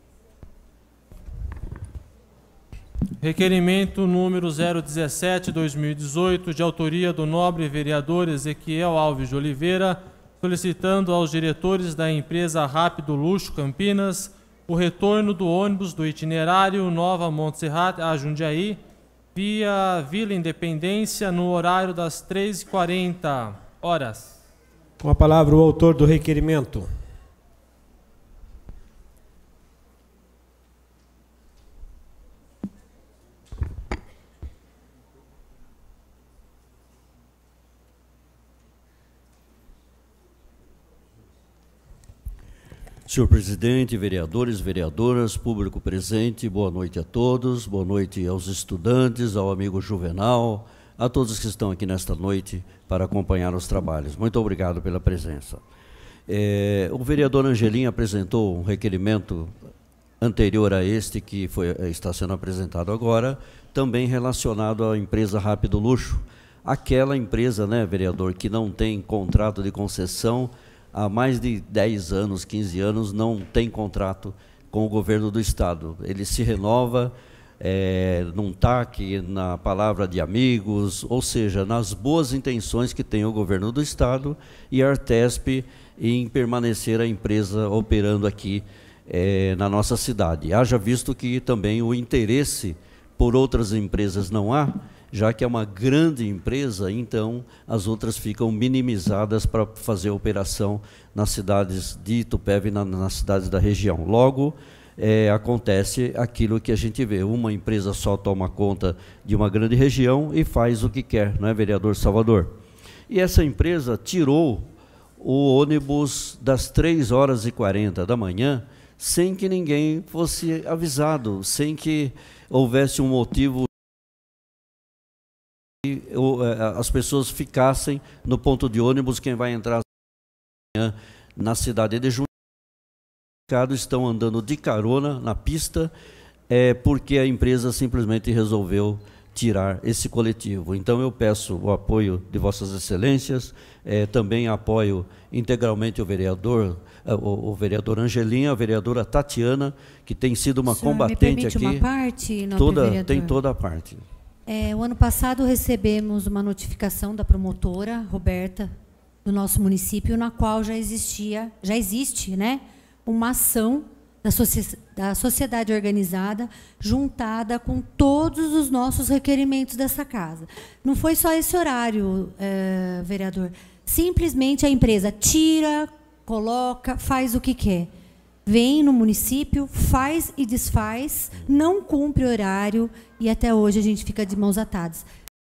B: Requerimento número zero dezessete barra dois mil e dezoito, de autoria do nobre vereador Ezequiel Alves de Oliveira, solicitando aos diretores da empresa Rápido Luxo Campinas o retorno do ônibus do itinerário Nova Montserrat a Jundiaí, via Vila Independência, no horário das três e quarenta horas.
C: Com a palavra o autor do requerimento.
I: Senhor presidente, vereadores, vereadoras, público presente, boa noite a todos, boa noite aos estudantes, ao amigo Juvenal, a todos que estão aqui nesta noite para acompanhar os trabalhos. Muito obrigado pela presença. É, o vereador Angelim apresentou um requerimento anterior a este que foi, está sendo apresentado agora, também relacionado à empresa Rápido Luxo, aquela empresa, né, vereador, que não tem contrato de concessão há mais de dez anos, quinze anos, não tem contrato com o governo do Estado. Ele se renova, é, num T A C, na palavra de amigos, ou seja, nas boas intenções que tem o governo do Estado e a Artesp em permanecer a empresa operando aqui é, na nossa cidade. Haja visto que também o interesse por outras empresas não há, já que é uma grande empresa, então as outras ficam minimizadas para fazer a operação nas cidades de Itupeva e na, nas cidades da região. Logo, é, acontece aquilo que a gente vê, uma empresa só toma conta de uma grande região e faz o que quer, não é, vereador Salvador? E essa empresa tirou o ônibus das três horas e quarenta da manhã, sem que ninguém fosse avisado, sem que houvesse um motivo as pessoas ficassem no ponto de ônibus. Quem vai entrar na cidade de Jundiaí estão andando de carona na pista, é, porque a empresa simplesmente resolveu tirar esse coletivo. Então eu peço o apoio de vossas excelências, é, também apoio integralmente o vereador, o, o vereador Angelim, a vereadora Tatiana, que tem sido uma
E: senhor,
I: combatente
E: me
I: aqui.
E: Uma parte,
I: toda,
E: vereador?
I: Tem toda a parte.
E: É, o ano passado recebemos uma notificação da promotora Roberta do nosso município, na qual já existia, já existe, né, uma ação da, soci da sociedade organizada juntada com todos os nossos requerimentos dessa casa. Não foi só esse horário, é, vereador. Simplesmente a empresa tira, coloca, faz o que quer. Vem no município, faz e desfaz, não cumpre horário e até hoje a gente fica de mãos atadas.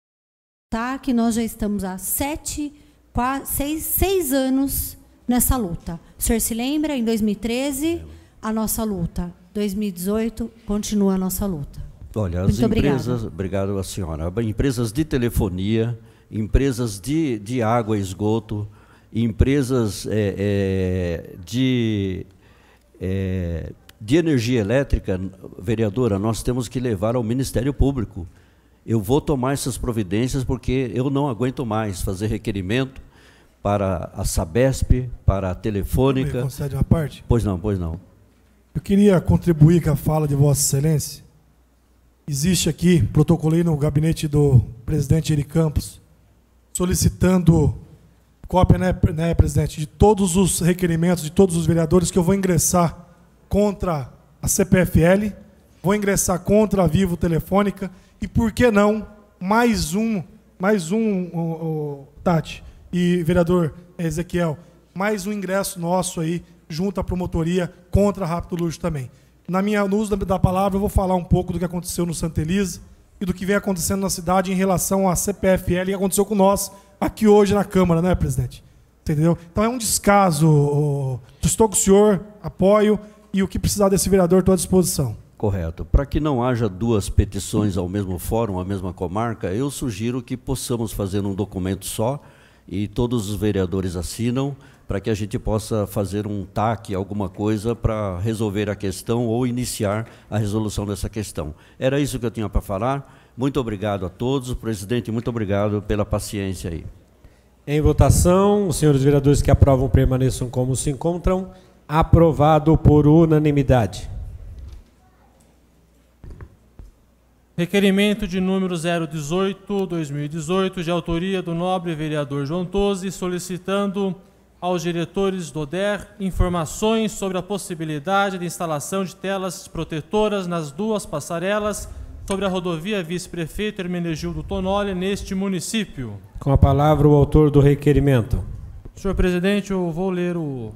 E: Tá? Que nós já estamos há sete, quase, seis, seis anos nessa luta. O senhor se lembra? Em dois mil e treze, a nossa luta. dois mil e dezoito, continua a nossa luta.
I: Olha, as
E: Muito
I: empresas,
E: obrigada.
I: Obrigado a senhora, empresas de telefonia, empresas de, de água e esgoto, empresas é, é, de... É, de energia elétrica, vereadora, nós temos que levar ao Ministério Público. Eu vou tomar essas providências porque eu não aguento mais fazer requerimento para a Sabesp, para a Telefônica.
A: Me concede uma parte?
I: Pois não, pois não.
A: Eu queria contribuir com a fala de Vossa Excelência. Existe aqui, protocolei no gabinete do presidente Eri Campos, solicitando cópia, né, né, presidente, de todos os requerimentos de todos os vereadores que eu vou ingressar contra a C P F L, vou ingressar contra a Vivo Telefônica e, por que não, mais um, mais um, o, o, Tati e vereador Ezequiel, mais um ingresso nosso aí, junto à promotoria, contra a Rápido Luxo também. Na minha, no uso da, da palavra, eu vou falar um pouco do que aconteceu no Santa Elisa e do que vem acontecendo na cidade em relação à C P F L, que aconteceu com nós aqui hoje na Câmara, né, presidente? Entendeu? Então é um descaso. Oh, estou com o senhor, apoio, e o que precisar desse vereador, estou à disposição.
I: Correto. Para que não haja duas petições ao mesmo fórum, à mesma comarca, eu sugiro que possamos fazer um documento só e todos os vereadores assinam, para que a gente possa fazer um T A C, alguma coisa, para resolver a questão ou iniciar a resolução dessa questão. Era isso que eu tinha para falar. Muito obrigado a todos. Presidente, muito obrigado pela paciência aí.
C: Em votação, os senhores vereadores que aprovam permaneçam como se encontram. Aprovado por unanimidade.
B: Requerimento de número zero dezoito barra dois mil e dezoito, de autoria do nobre vereador João Tozzi, solicitando aos diretores do D E R informações sobre a possibilidade de instalação de telas protetoras nas duas passarelas sobre a rodovia Vice-Prefeito Hermenegildo Tonoli, neste município.
C: Com a palavra o autor do requerimento.
B: Senhor presidente, eu vou ler o,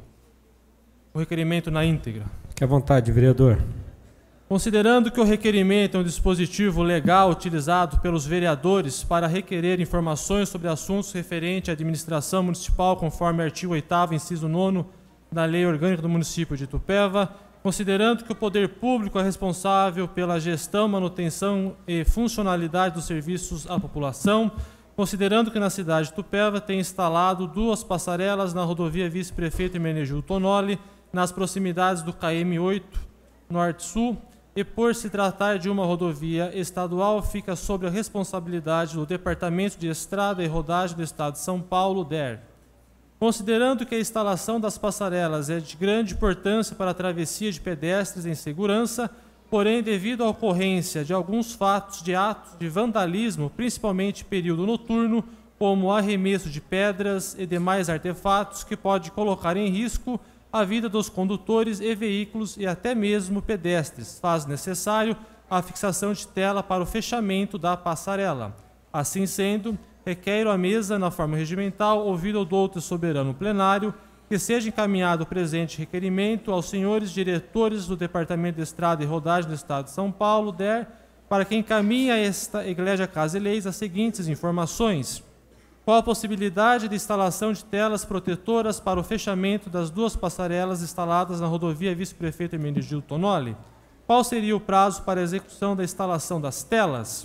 B: o requerimento na íntegra.
C: Fique à vontade, vereador.
B: Considerando que o requerimento é um dispositivo legal utilizado pelos vereadores para requerer informações sobre assuntos referentes à administração municipal, conforme artigo oitavo, inciso nono da Lei Orgânica do Município de Itupeva, considerando que o poder público é responsável pela gestão, manutenção e funcionalidade dos serviços à população, considerando que na cidade de Itupeva tem instalado duas passarelas na rodovia Vice-Prefeito Hermenegildo Tonoli, nas proximidades do K M oito Norte-Sul, e por se tratar de uma rodovia estadual, fica sob a responsabilidade do Departamento de Estrada e Rodagem do Estado de São Paulo, D E R. Considerando que a instalação das passarelas é de grande importância para a travessia de pedestres em segurança, porém, devido à ocorrência de alguns fatos de atos de vandalismo, principalmente período noturno, como arremesso de pedras e demais artefatos que pode colocar em risco a vida dos condutores e veículos e até mesmo pedestres, faz necessário a fixação de tela para o fechamento da passarela. Assim sendo, requeiro à mesa, na forma regimental, ouvido o doutor soberano plenário, que seja encaminhado o presente requerimento aos senhores diretores do Departamento de Estrada e Rodagem do Estado de São Paulo, D E R, para que encaminhe a esta Igreja Casa e Leis as seguintes informações. Qual a possibilidade de instalação de telas protetoras para o fechamento das duas passarelas instaladas na rodovia Vice-Prefeito Hermenegildo Tonoli? Qual seria o prazo para a execução da instalação das telas?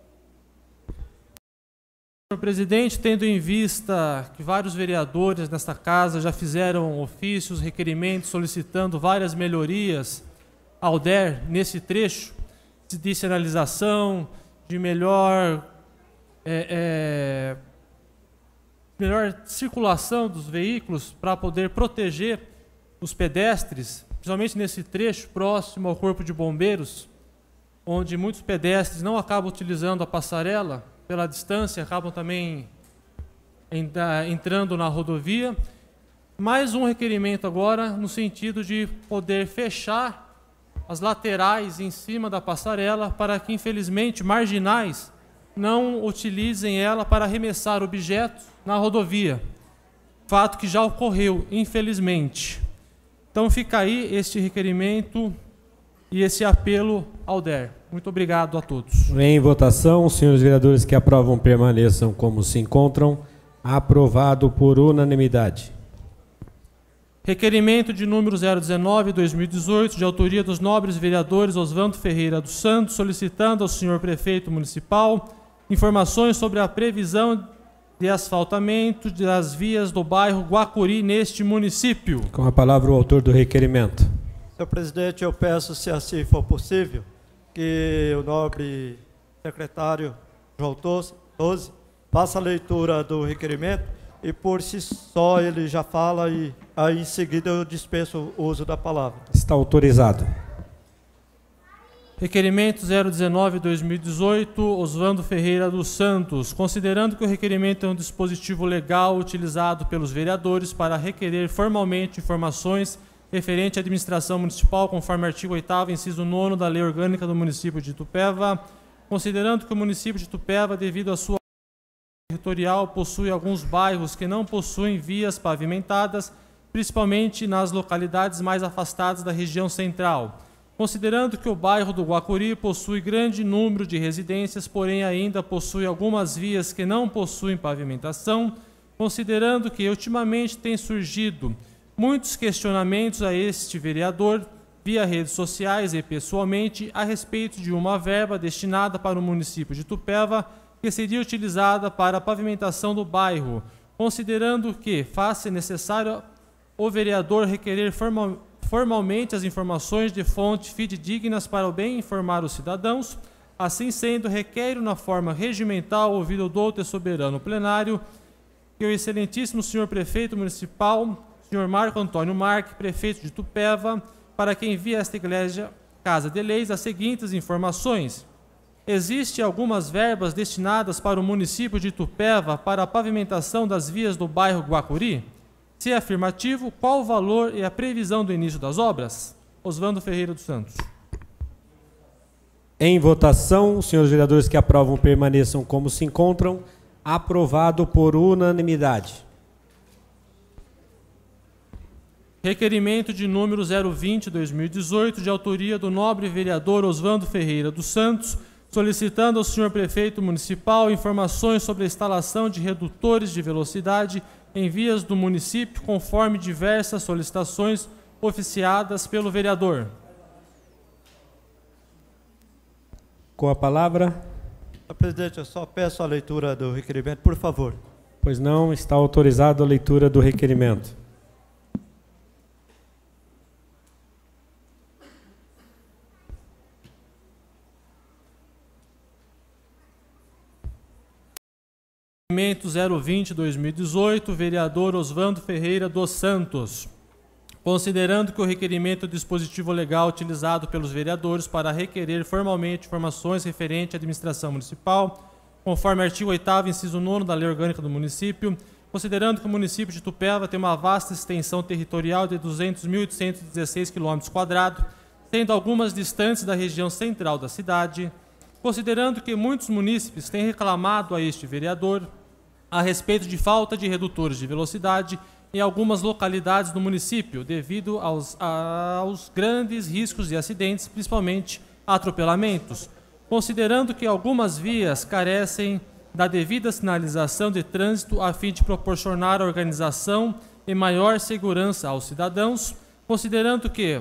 B: Senhor presidente, tendo em vista que vários vereadores nesta casa já fizeram ofícios, requerimentos, solicitando várias melhorias ao D E R nesse trecho de sinalização, de melhor... É, é, melhor circulação dos veículos para poder proteger os pedestres, principalmente nesse trecho próximo ao Corpo de Bombeiros, onde muitos pedestres não acabam utilizando a passarela pela distância, acabam também entrando na rodovia. Mais um requerimento agora no sentido de poder fechar as laterais em cima da passarela para que, infelizmente, marginais não utilizem ela para arremessar objetos na rodovia, fato que já ocorreu, infelizmente. Então fica aí este requerimento e esse apelo ao D E R. Muito obrigado a todos.
C: Em votação, os senhores vereadores que aprovam permaneçam como se encontram. Aprovado por unanimidade.
B: Requerimento de número zero dezenove barra dois mil e dezoito, de autoria dos nobres vereadores Oswaldo Ferreira dos Santos, solicitando ao senhor prefeito municipal informações sobre a previsão de asfaltamento das vias do bairro Guacuri neste município.
C: Com a palavra o autor do requerimento.
J: Senhor presidente, eu peço, se assim for possível, que o nobre secretário João Tozzi faça a leitura do requerimento e por si só ele já fala e aí em seguida eu dispenso o uso da palavra.
C: Está autorizado.
B: Requerimento zero dezenove barra dois mil e dezoito, Oswaldo Ferreira dos Santos. Considerando que o requerimento é um dispositivo legal utilizado pelos vereadores para requerer formalmente informações referente à administração municipal, conforme artigo oitavo, inciso nono da Lei Orgânica do Município de Itupeva, considerando que o município de Itupeva, devido à sua territorial, possui alguns bairros que não possuem vias pavimentadas, principalmente nas localidades mais afastadas da região central. Considerando que o bairro do Guacuri possui grande número de residências, porém ainda possui algumas vias que não possuem pavimentação, considerando que ultimamente tem surgido muitos questionamentos a este vereador, via redes sociais e pessoalmente, a respeito de uma verba destinada para o município de Itupeva, que seria utilizada para a pavimentação do bairro, considerando que faça necessário o vereador requerer formal, formalmente as informações de fonte fidedignas para o bem informar os cidadãos, assim sendo, requer na forma regimental ouvido do doutor soberano plenário que o excelentíssimo senhor prefeito municipal, senhor Marco Antônio Marque, prefeito de Itupeva, para que envie a esta igreja Casa de Leis as seguintes informações. Existem algumas verbas destinadas para o município de Itupeva para a pavimentação das vias do bairro Guacuri? Se é afirmativo, qual o valor e a previsão do início das obras? Oswaldo Ferreira dos Santos.
C: Em votação, os senhores vereadores que aprovam permaneçam como se encontram. Aprovado por unanimidade.
B: Requerimento de número zero vinte barra dois mil e dezoito, de autoria do nobre vereador Oswaldo Ferreira dos Santos, solicitando ao senhor prefeito municipal informações sobre a instalação de redutores de velocidade em vias do município, conforme diversas solicitações oficiadas pelo vereador.
C: Com a palavra.
J: Senhor presidente, eu só peço a leitura do requerimento, por favor.
C: Pois não, está autorizado a leitura do requerimento.
B: Requerimento zero vinte barra dois mil e dezoito, vereador Oswaldo Ferreira dos Santos. Considerando que o requerimento do dispositivo legal utilizado pelos vereadores para requerer formalmente informações referentes à administração municipal, conforme artigo oitavo, inciso nono da Lei Orgânica do Município, considerando que o município de Itupeva tem uma vasta extensão territorial de duzentos mil oitocentos e dezesseis quilômetros quadrados, sendo algumas distantes da região central da cidade, considerando que muitos munícipes têm reclamado a este vereador a respeito de falta de redutores de velocidade em algumas localidades do município, devido aos, aos grandes riscos de acidentes, principalmente atropelamentos, considerando que algumas vias carecem da devida sinalização de trânsito a fim de proporcionar a organização e maior segurança aos cidadãos, considerando que,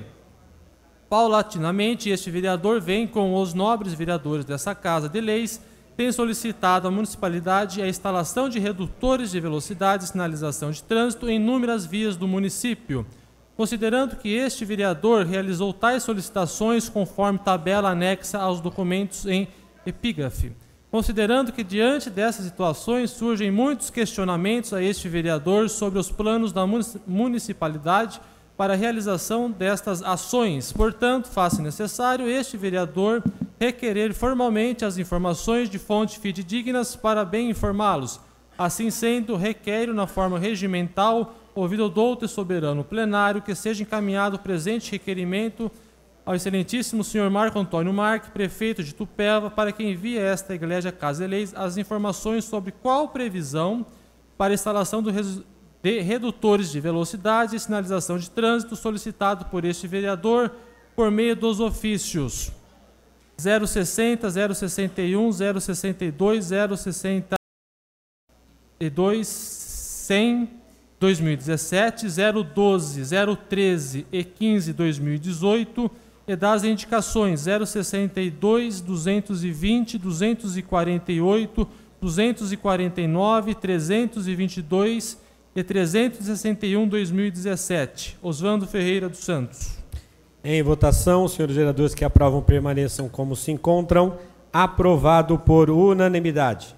B: paulatinamente, este vereador vem com os nobres vereadores dessa Casa de Leis, tem solicitado à municipalidade a instalação de redutores de velocidade e sinalização de trânsito em inúmeras vias do município, considerando que este vereador realizou tais solicitações conforme tabela anexa aos documentos em epígrafe, considerando que diante dessas situações surgem muitos questionamentos a este vereador sobre os planos da municipalidade para a realização destas ações. Portanto, faz necessário este vereador requerer formalmente as informações de fontes fidedignas para bem informá-los. Assim sendo, requer na forma regimental, ouvido o doutor soberano plenário, que seja encaminhado o presente requerimento ao excelentíssimo senhor Marco Antônio Marque, prefeito de Itupeva, para que envie a esta igreja Casa de Leis as informações sobre qual previsão para a instalação do de redutores de velocidade e sinalização de trânsito solicitado por este vereador por meio dos ofícios zero sessenta, zero sessenta e um, zero sessenta e dois, zero sessenta e dois, cem, dois mil e dezessete, zero doze, zero treze e quinze, dois mil e dezoito e das indicações zero sessenta e dois, duzentos e vinte, duzentos e quarenta e oito, duzentos e quarenta e nove, trezentos e vinte e dois e trezentos e sessenta e um, dois mil e dezessete. Oswaldo Ferreira dos Santos.
C: Em votação, os senhores vereadores que aprovam permaneçam como se encontram. Aprovado por unanimidade.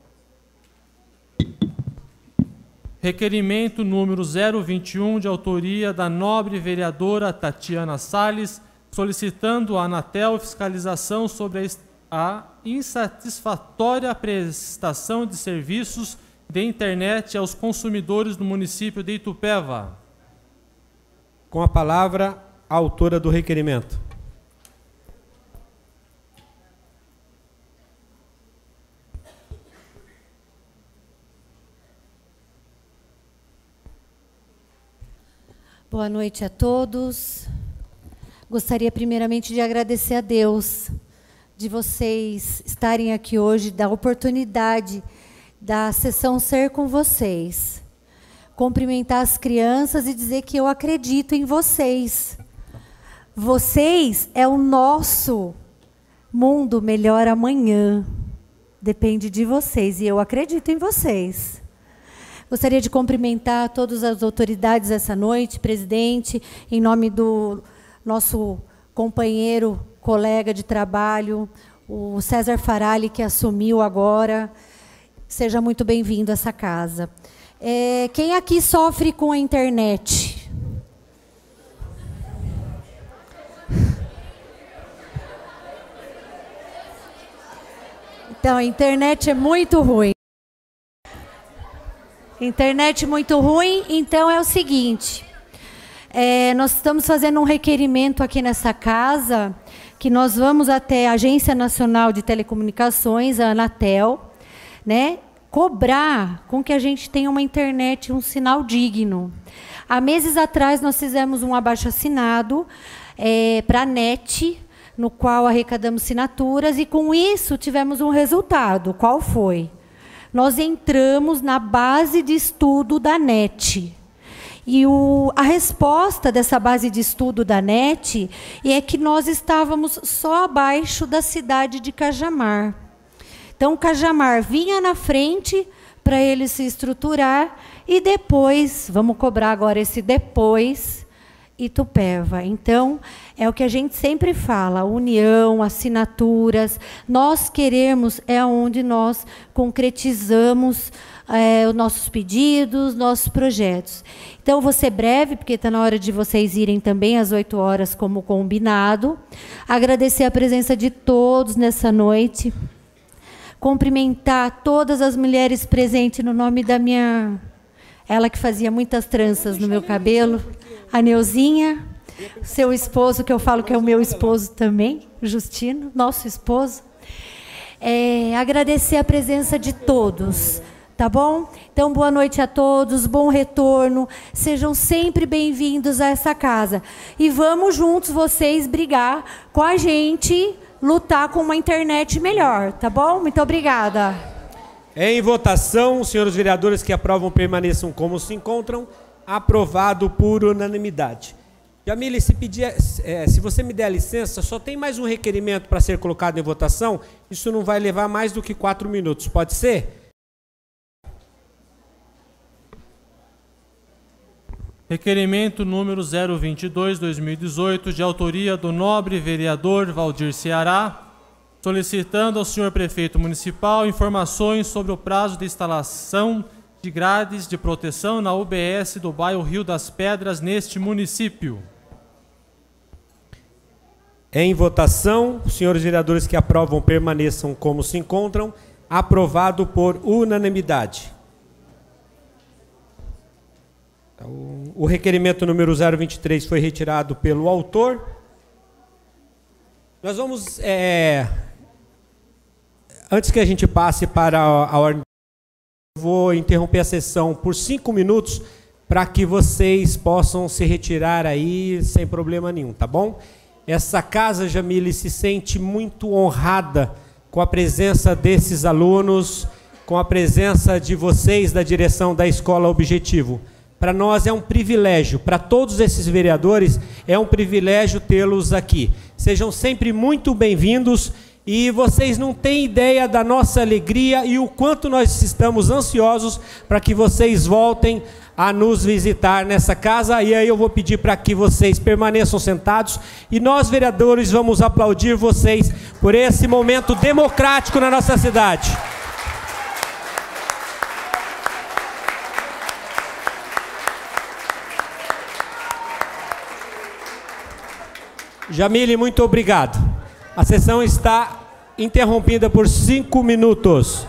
B: Requerimento número zero vinte e um, de autoria da nobre vereadora Tatiana Salles, solicitando à Anatel fiscalização sobre a insatisfatória prestação de serviços de internet aos consumidores do município de Itupeva.
C: Com a palavra, a autora do requerimento.
E: Boa noite a todos. Gostaria primeiramente de agradecer a Deus de vocês estarem aqui hoje, da oportunidade da sessão ser com vocês. Cumprimentar as crianças e dizer que eu acredito em vocês. Vocês é o nosso mundo melhor amanhã. Depende de vocês e eu acredito em vocês. Gostaria de cumprimentar todas as autoridades essa noite, presidente, em nome do nosso companheiro, colega de trabalho, o César Farali, que assumiu agora. Seja muito bem-vindo a essa casa. É, quem aqui sofre com a internet? Então, a internet é muito ruim. Internet muito ruim, então é o seguinte, é, nós estamos fazendo um requerimento aqui nessa casa, que nós vamos até a Agência Nacional de Telecomunicações, a Anatel, né, cobrar com que a gente tenha uma internet, um sinal digno. Há meses atrás nós fizemos um abaixo-assinado é, para a NET, no qual arrecadamos assinaturas, e com isso tivemos um resultado. Qual foi? Nós entramos na base de estudo da NET. E o, a resposta dessa base de estudo da NET é que nós estávamos só abaixo da cidade de Cajamar. Então, Cajamar vinha na frente para ele se estruturar e depois, vamos cobrar agora esse depois, Itupeva. Então, é o que a gente sempre fala, união, assinaturas. Nós queremos, é onde nós concretizamos é, os nossos pedidos, nossos projetos. Então, vou ser breve, porque está na hora de vocês irem também às oito horas, como combinado. Agradecer a presença de todos nessa noite. Cumprimentar todas as mulheres presentes no nome da minha... Ela que fazia muitas tranças no meu cabelo. A Neuzinha, seu esposo, que eu falo que é o meu esposo também, Justino, nosso esposo. É, agradecer a presença de todos, tá bom? Então, boa noite a todos, bom retorno, sejam sempre bem-vindos a essa casa. E vamos juntos, vocês, brigar com a gente, lutar com uma internet melhor, tá bom? Muito obrigada.
C: Em votação, os senhores vereadores que aprovam permaneçam como se encontram. Aprovado por unanimidade. Jamile, se, pedir, é, se você me der a licença, só tem mais um requerimento para ser colocado em votação. Isso não vai levar mais do que quatro minutos. Pode ser?
B: Requerimento número zero vinte e dois, dois mil e dezoito, de autoria do nobre vereador Valdir Ceará, solicitando ao senhor prefeito municipal informações sobre o prazo de instalação de grades de proteção na U B S do bairro Rio das Pedras, neste município.
C: Em votação, os senhores vereadores que aprovam permaneçam como se encontram. Aprovado por unanimidade. O, o requerimento número zero vinte e três foi retirado pelo autor. Nós vamos... É, antes que a gente passe para a, a ordem... Vou interromper a sessão por cinco minutos para que vocês possam se retirar aí sem problema nenhum, tá bom? Essa casa, Jamile, se sente muito honrada com a presença desses alunos, com a presença de vocês da direção da Escola Objetivo. Para nós é um privilégio, para todos esses vereadores é um privilégio tê-los aqui. Sejam sempre muito bem-vindos. E vocês não têm ideia da nossa alegria e o quanto nós estamos ansiosos para que vocês voltem a nos visitar nessa casa. E aí eu vou pedir para que vocês permaneçam sentados e nós, vereadores, vamos aplaudir vocês por esse momento democrático na nossa cidade. Jamile, muito obrigado. A sessão está interrompida por cinco minutos.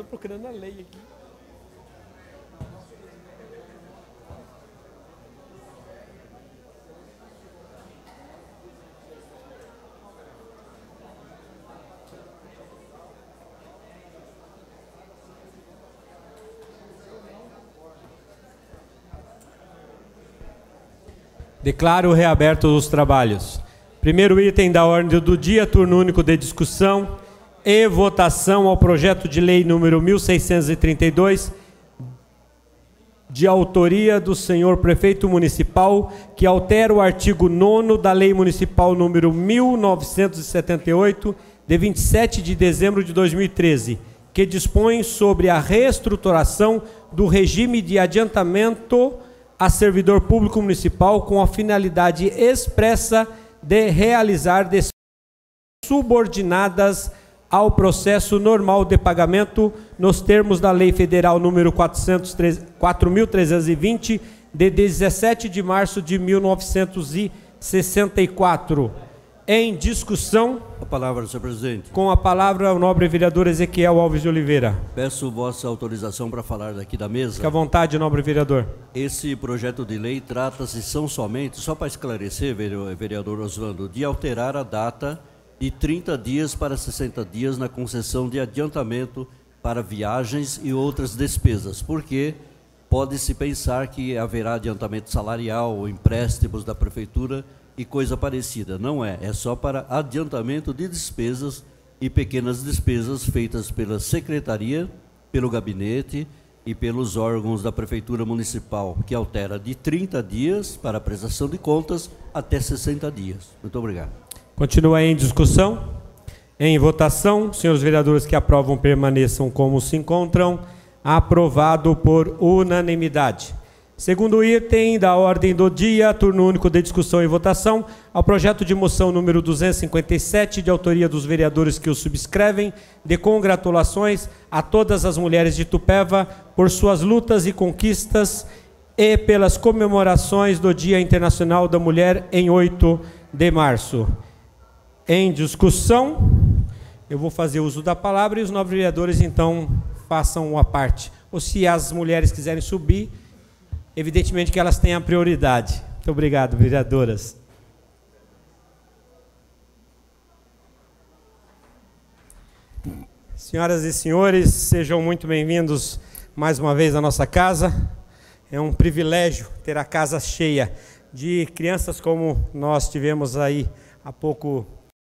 C: procurando a lei aqui. Declaro reabertos os trabalhos. Primeiro item da ordem do dia, turno único de discussão e votação ao projeto de lei número mil seiscentos e trinta e dois, de autoria do senhor prefeito municipal, que altera o artigo nono da lei municipal número mil novecentos e setenta e oito, de vinte e sete de dezembro de dois mil e treze, que dispõe sobre a reestruturação do regime de adiantamento a servidor público municipal com a finalidade expressa de realizar despesas subordinadas ao processo normal de pagamento nos termos da Lei Federal número quatro mil trezentos e vinte, de dezessete de março de mil novecentos e sessenta e quatro. Em discussão.
I: A palavra, senhor presidente.
C: Com a palavra, o nobre vereador Ezequiel Alves de Oliveira.
I: Peço vossa autorização para falar daqui da mesa.
C: Fique à vontade, nobre vereador.
I: Esse projeto de lei trata-se, são somente, só para esclarecer, vereador Oswaldo, de alterar a data de trinta dias para sessenta dias na concessão de adiantamento para viagens e outras despesas, porque pode-se pensar que haverá adiantamento salarial, empréstimos da prefeitura e coisa parecida. Não é, é só para adiantamento de despesas e pequenas despesas feitas pela secretaria, pelo gabinete e pelos órgãos da prefeitura municipal, que altera de trinta dias para a prestação de contas até sessenta dias. Muito obrigado.
C: Continua em discussão. Em votação, senhores vereadores que aprovam permaneçam como se encontram. Aprovado por unanimidade. Segundo item da ordem do dia, turno único de discussão e votação, ao projeto de moção número duzentos e cinquenta e sete, de autoria dos vereadores que o subscrevem, de congratulações a todas as mulheres de Itupeva por suas lutas e conquistas e pelas comemorações do Dia Internacional da Mulher em oito de março. Em discussão, eu vou fazer uso da palavra e os nobres vereadores, então, façam a parte. Ou se as mulheres quiserem subir, evidentemente que elas têm a prioridade. Muito obrigado, vereadoras. Senhoras e senhores, sejam muito bem-vindos mais uma vez à nossa casa. É um privilégio ter a casa cheia de crianças como nós tivemos aí há pouco.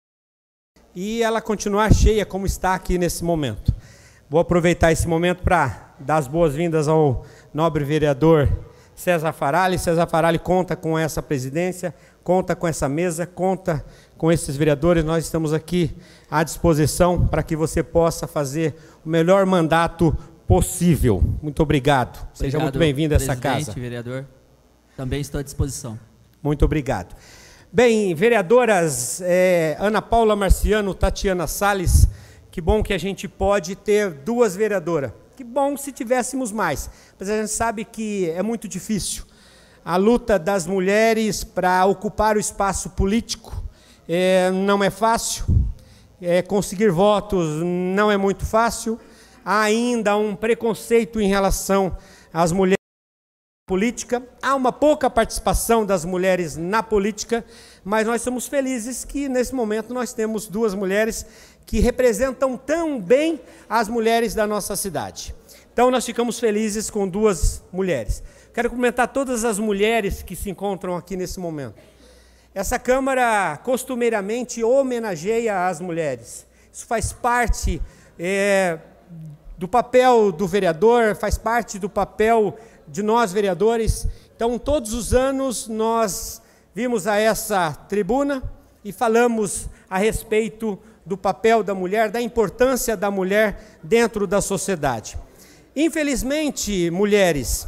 C: E ela continuar cheia como está aqui nesse momento. Vou aproveitar esse momento para dar as boas-vindas ao nobre vereador César Faralli. César Faralli conta com essa presidência, conta com essa mesa, conta com esses vereadores. Nós estamos aqui à disposição para que você possa fazer o melhor mandato possível. Muito obrigado. obrigado Seja muito bem-vindo a essa casa.
F: Vereador, também estou à disposição.
C: Muito obrigado. Bem, vereadoras é, Ana Paula Marciano, Tatiana Salles, que bom que a gente pode ter duas vereadoras. Que bom se tivéssemos mais, mas a gente sabe que é muito difícil. A luta das mulheres para ocupar o espaço político é, não é fácil, é, conseguir votos não é muito fácil, há ainda um preconceito em relação às mulheres na política, há uma pouca participação das mulheres na política, mas nós somos felizes que nesse momento nós temos duas mulheres que representam tão bem as mulheres da nossa cidade. Então nós ficamos felizes com duas mulheres. Quero cumprimentar todas as mulheres que se encontram aqui nesse momento. Essa Câmara costumeiramente homenageia as mulheres. Isso faz parte é, do papel do vereador, faz parte do papel de nós vereadores. Então todos os anos nós vimos a essa tribuna e falamos a respeito do papel da mulher, da importância da mulher dentro da sociedade. Infelizmente, mulheres,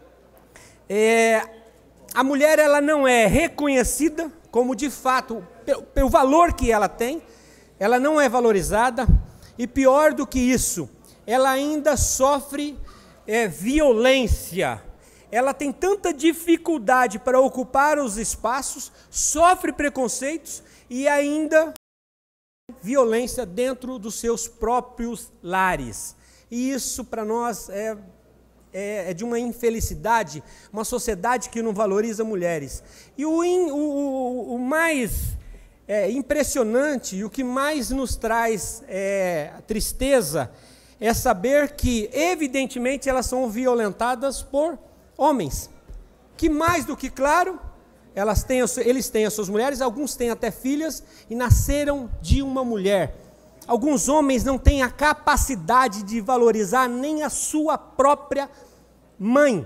C: é, a mulher ela não é reconhecida como de fato, pelo, pelo valor que ela tem, ela não é valorizada e pior do que isso, ela ainda sofre é, violência. Ela tem tanta dificuldade para ocupar os espaços, sofre preconceitos e ainda violência dentro dos seus próprios lares. E isso para nós é, é, é de uma infelicidade, uma sociedade que não valoriza mulheres. E o, in, o, o mais é, impressionante e o que mais nos traz é, tristeza é saber que, evidentemente, elas são violentadas por homens, que mais do que claro, elas têm, eles têm as suas mulheres, alguns têm até filhas e nasceram de uma mulher. Alguns homens não têm a capacidade de valorizar nem a sua própria mãe.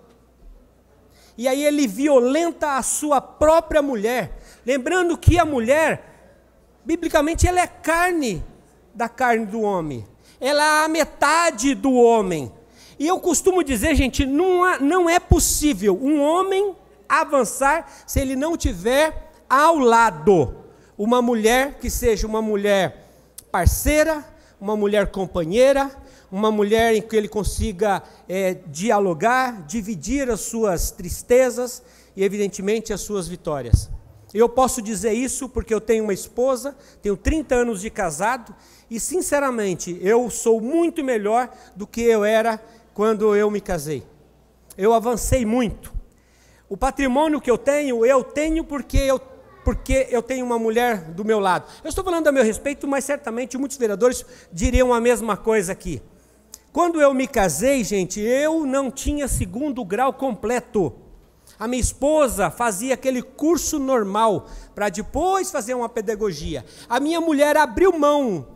C: E aí ele violenta a sua própria mulher. Lembrando que a mulher, biblicamente, ela é carne da carne do homem. Ela é a metade do homem. E eu costumo dizer, gente, não, há, não é possível um homem avançar se ele não tiver ao lado uma mulher que seja uma mulher parceira, uma mulher companheira, uma mulher em que ele consiga é, dialogar, dividir as suas tristezas e, evidentemente, as suas vitórias. Eu posso dizer isso porque eu tenho uma esposa, tenho trinta anos de casado e, sinceramente, eu sou muito melhor do que eu era quando eu me casei. Eu avancei muito. O patrimônio que eu tenho, eu tenho porque eu porque eu tenho uma mulher do meu lado. Eu estou falando a meu respeito, mas certamente muitos vereadores diriam a mesma coisa aqui. Quando eu me casei, gente, eu não tinha segundo grau completo. A minha esposa fazia aquele curso normal, para depois fazer uma pedagogia. A minha mulher abriu mão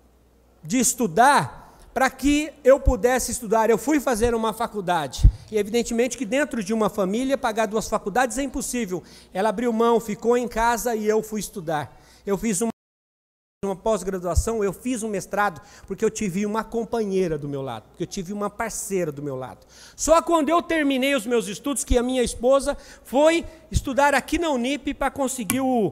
C: de estudar para que eu pudesse estudar. Eu fui fazer uma faculdade. E evidentemente que dentro de uma família, pagar duas faculdades é impossível. Ela abriu mão, ficou em casa e eu fui estudar. Eu fiz uma, uma pós-graduação, eu fiz um mestrado, porque eu tive uma companheira do meu lado, porque eu tive uma parceira do meu lado. Só quando eu terminei os meus estudos, que a minha esposa foi estudar aqui na Unip para conseguir o...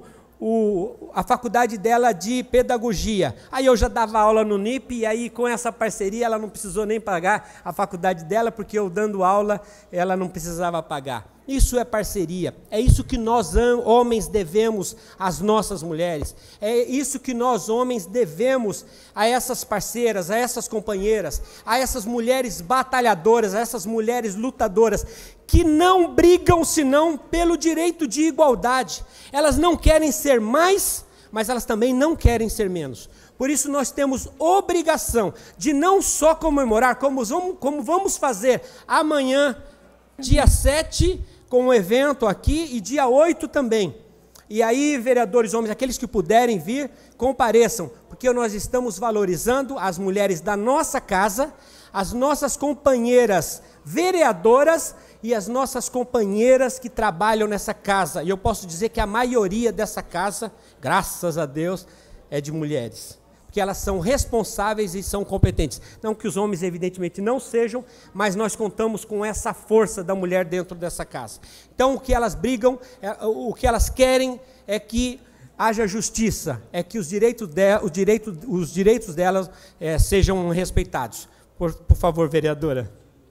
C: O, a faculdade dela de pedagogia. Aí eu já dava aula no N I P e aí com essa parceria ela não precisou nem pagar a faculdade dela, porque eu dando aula ela não precisava pagar. Isso é parceria, é isso que nós homens devemos às nossas mulheres, é isso que nós homens devemos a essas parceiras, a essas companheiras, a essas mulheres batalhadoras, a essas mulheres lutadoras, que não brigam senão pelo direito de igualdade. Elas não querem ser mais, mas elas também não querem ser menos. Por isso nós temos obrigação de não só comemorar, como vamos, como vamos fazer amanhã, dia sete, com um evento aqui, e dia oito também. E aí, vereadores homens, aqueles que puderem vir, compareçam, porque nós estamos valorizando as mulheres da nossa casa, as nossas companheiras vereadoras e as nossas companheiras que trabalham nessa casa. E eu posso dizer que a maioria dessa casa, graças a Deus, é de mulheres, porque elas são responsáveis e são competentes. Não que os homens, evidentemente, não sejam, mas nós contamos com essa força da mulher dentro dessa casa. Então, o que elas brigam, o que elas querem é que haja justiça, é que os direitos, de, o direito, os direitos delas é, sejam respeitados. Por, por favor, vereadora.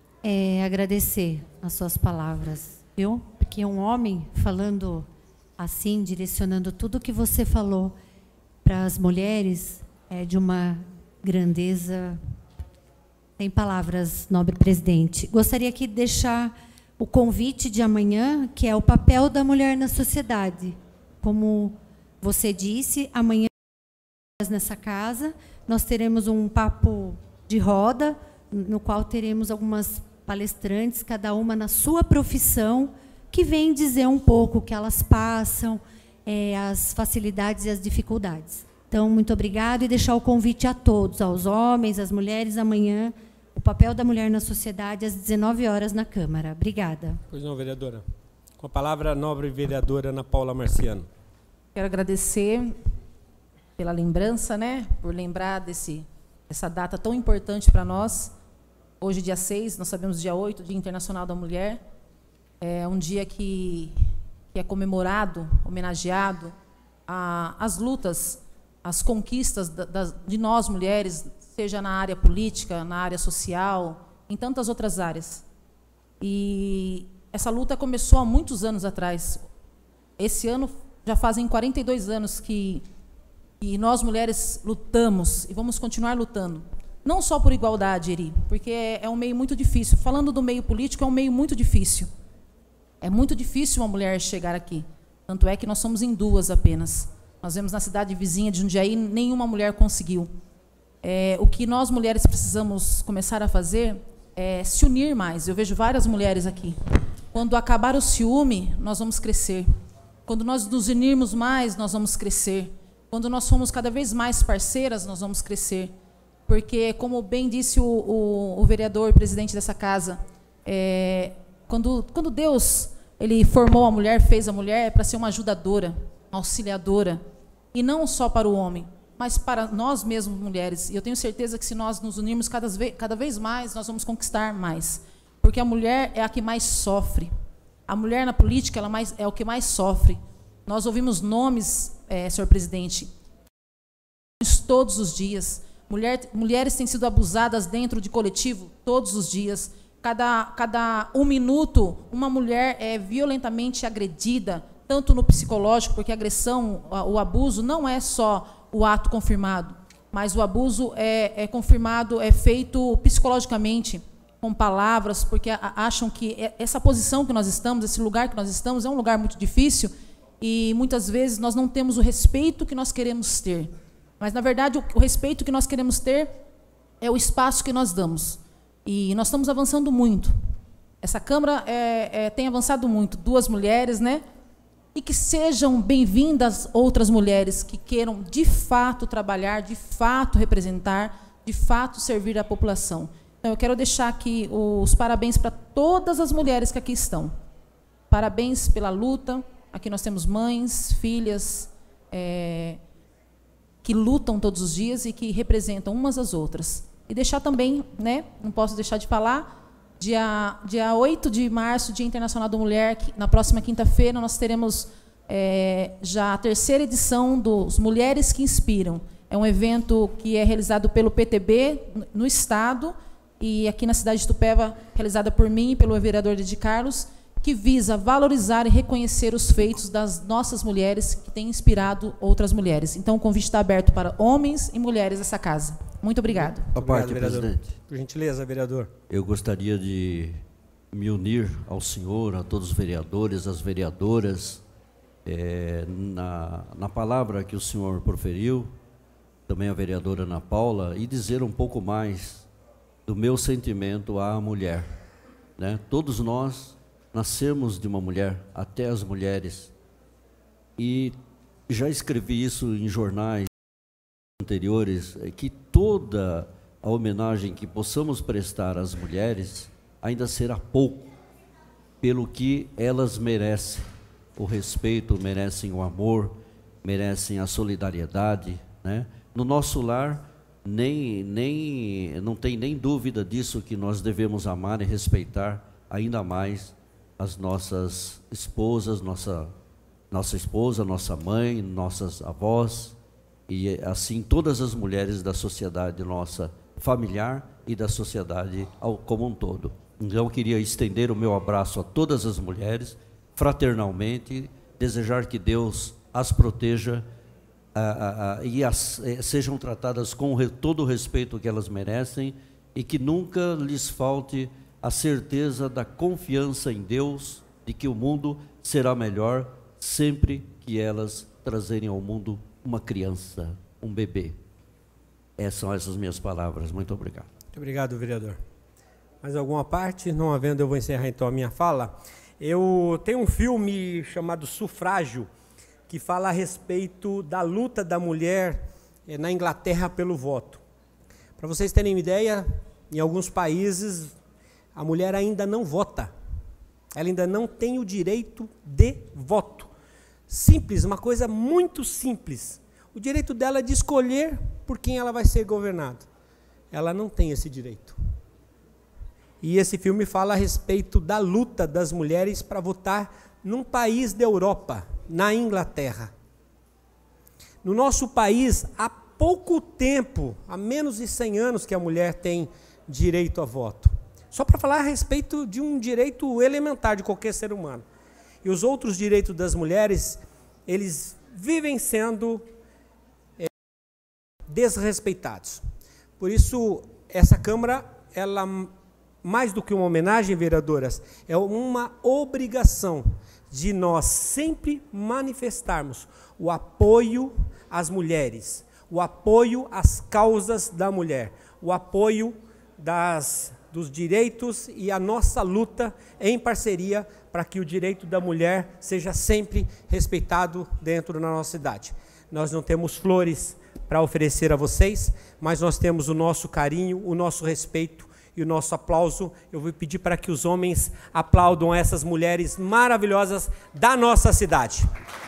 E: É, agradecer as suas palavras, viu? Porque um homem falando assim, direcionando tudo o que você falou para as mulheres, é de uma grandeza sem palavras, nobre presidente. Gostaria aqui de deixar o convite de amanhã, que é o papel da mulher na sociedade. Como você disse, amanhã nessa casa nós teremos um papo de roda, no qual teremos algumas palestrantes, cada uma na sua profissão, que vem dizer um pouco o que elas passam, é, as facilidades e as dificuldades. Então, muito obrigado e deixar o convite a todos, aos homens, às mulheres, amanhã, o papel da mulher na sociedade, às dezenove horas, na Câmara. Obrigada.
C: Pois não, vereadora. Com a palavra, a nobre vereadora Ana Paula Marciano.
H: Quero agradecer pela lembrança, né, por lembrar desse, dessa data tão importante para nós. Hoje, dia seis, nós sabemos dia oito, Dia Internacional da Mulher. É um dia que, que é comemorado, homenageado a, as lutas, as conquistas da, da, de nós, mulheres, seja na área política, na área social, em tantas outras áreas. E essa luta começou há muitos anos atrás. Esse ano já fazem quarenta e dois anos que, que nós, mulheres, lutamos e vamos continuar lutando não só por igualdade, Eri, porque é, é um meio muito difícil. Falando do meio político, é um meio muito difícil. É muito difícil uma mulher chegar aqui. Tanto é que nós somos em duas apenas. Nós vemos na cidade vizinha de Jundiaí, nenhuma mulher conseguiu. É, o que nós mulheres precisamos começar a fazer é se unir mais. Eu vejo várias mulheres aqui. Quando acabar o ciúme, nós vamos crescer. Quando nós nos unirmos mais, nós vamos crescer. Quando nós somos cada vez mais parceiras, nós vamos crescer. Porque, como bem disse o, o, o vereador, presidente dessa casa, é, quando, quando Deus ele formou a mulher, fez a mulher, é para ser uma ajudadora, uma auxiliadora. E não só para o homem, mas para nós mesmos, mulheres. E eu tenho certeza que se nós nos unirmos cada vez, cada vez mais, nós vamos conquistar mais. Porque a mulher é a que mais sofre. A mulher na política ela mais, é o que mais sofre. Nós ouvimos nomes, é, senhor presidente, todos os dias. Mulher, mulheres têm sido abusadas dentro de coletivo todos os dias. Cada, cada um minuto, uma mulher é violentamente agredida, tanto no psicológico, porque a agressão, o abuso, não é só o ato confirmado, mas o abuso é, é confirmado, é feito psicologicamente, com palavras, porque acham que essa posição que nós estamos, esse lugar que nós estamos, é um lugar muito difícil e muitas vezes nós não temos o respeito que nós queremos ter. Mas, na verdade, o, o respeito que nós queremos ter é o espaço que nós damos. E nós estamos avançando muito. Essa Câmara é, é, tem avançado muito. Duas mulheres, né? E que sejam bem-vindas outras mulheres que queiram, de fato, trabalhar, de fato, representar, de fato, servir a população. Então, eu quero deixar aqui os parabéns para todas as mulheres que aqui estão. Parabéns pela luta. Aqui nós temos mães, filhas, é, que lutam todos os dias e que representam umas às outras. E deixar também, né, não posso deixar de falar, dia, dia oito de março, Dia Internacional da Mulher, que, na próxima quinta-feira, nós teremos é, já a terceira edição dos Mulheres que Inspiram. É um evento que é realizado pelo P T B no Estado, e aqui na cidade de Itupeva, realizada por mim e pelo vereador de Carlos, que visa valorizar e reconhecer os feitos das nossas mulheres que têm inspirado outras mulheres. Então, o convite está aberto para homens e mulheres dessa casa. Muito obrigado.
I: A parte,
C: vereador.
I: presidente.
C: Por gentileza, vereador.
I: Eu gostaria de me unir ao senhor, a todos os vereadores, as vereadoras, é, na, na palavra que o senhor proferiu, também a vereadora Ana Paula, e dizer um pouco mais do meu sentimento à mulher. Né? Todos nós nascemos de uma mulher, até as mulheres, e já escrevi isso em jornais anteriores, que toda a homenagem que possamos prestar às mulheres ainda será pouco, pelo que elas merecem, o respeito, merecem o amor, merecem a solidariedade, né? No nosso lar, nem, nem, não tem nem dúvida disso, que nós devemos amar e respeitar ainda mais as nossas esposas, nossa, nossa esposa, nossa mãe, nossas avós, e assim todas as mulheres da sociedade nossa familiar e da sociedade ao, como um todo. Então eu queria estender o meu abraço a todas as mulheres, fraternalmente, desejar que Deus as proteja a, a, a, e as, sejam tratadas com re, todo o respeito que elas merecem, e que nunca lhes falte a certeza da confiança em Deus, de que o mundo será melhor sempre que elas trazerem ao mundo uma criança, um bebê. Essas são essas minhas palavras. Muito obrigado.
C: Muito obrigado, vereador. Mais alguma parte? Não havendo, eu vou encerrar então a minha fala. Eu tenho um filme chamado Sufrágio, que fala a respeito da luta da mulher na Inglaterra pelo voto. Para vocês terem uma ideia, em alguns países a mulher ainda não vota. Ela ainda não tem o direito de voto. Simples, uma coisa muito simples. O direito dela é de escolher por quem ela vai ser governada. Ela não tem esse direito. E esse filme fala a respeito da luta das mulheres para votar num país da Europa, na Inglaterra. No nosso país, há pouco tempo, há menos de cem anos que a mulher tem direito a voto. Só para falar a respeito de um direito elementar de qualquer ser humano. E os outros direitos das mulheres, eles vivem sendo é, desrespeitados. Por isso, essa Câmara, ela, mais do que uma homenagem, vereadoras, é uma obrigação de nós sempre manifestarmos o apoio às mulheres, o apoio às causas da mulher, o apoio das, dos direitos e a nossa luta em parceria para que o direito da mulher seja sempre respeitado dentro da nossa cidade. Nós não temos flores para oferecer a vocês, mas nós temos o nosso carinho, o nosso respeito e o nosso aplauso. Eu vou pedir para que os homens aplaudam essas mulheres maravilhosas da nossa cidade.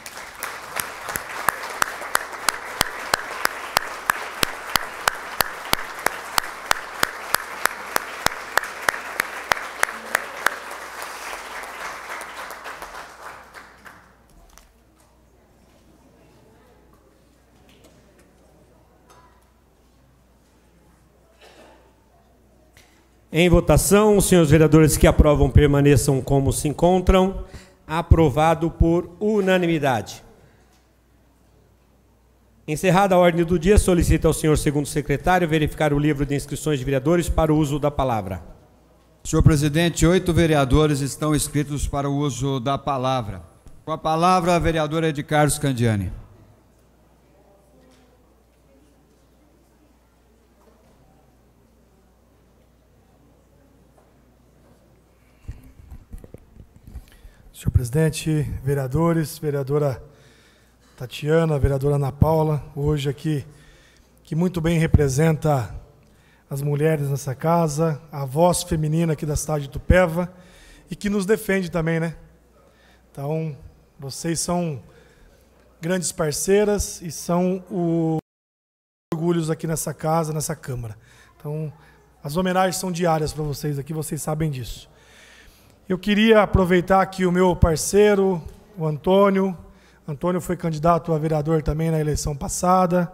C: Em votação, os senhores vereadores que aprovam permaneçam como se encontram. Aprovado por unanimidade. Encerrada a ordem do dia, solicito ao senhor segundo secretário verificar o livro de inscrições de vereadores para o uso da palavra.
D: Senhor presidente, oito vereadores estão inscritos para o uso da palavra. Com a palavra, a vereadora de Carlos Candiani.
A: Senhor presidente, vereadores, vereadora Tatiana, vereadora Ana Paula, hoje aqui, que muito bem representa as mulheres nessa casa, a voz feminina aqui da cidade de Itupeva, e que nos defende também, né? Então, vocês são grandes parceiras e são os orgulhos aqui nessa casa, nessa Câmara. Então, as homenagens são diárias para vocês aqui, vocês sabem disso. Eu queria aproveitar aqui o meu parceiro, o Antônio. Antônio foi candidato a vereador também na eleição passada.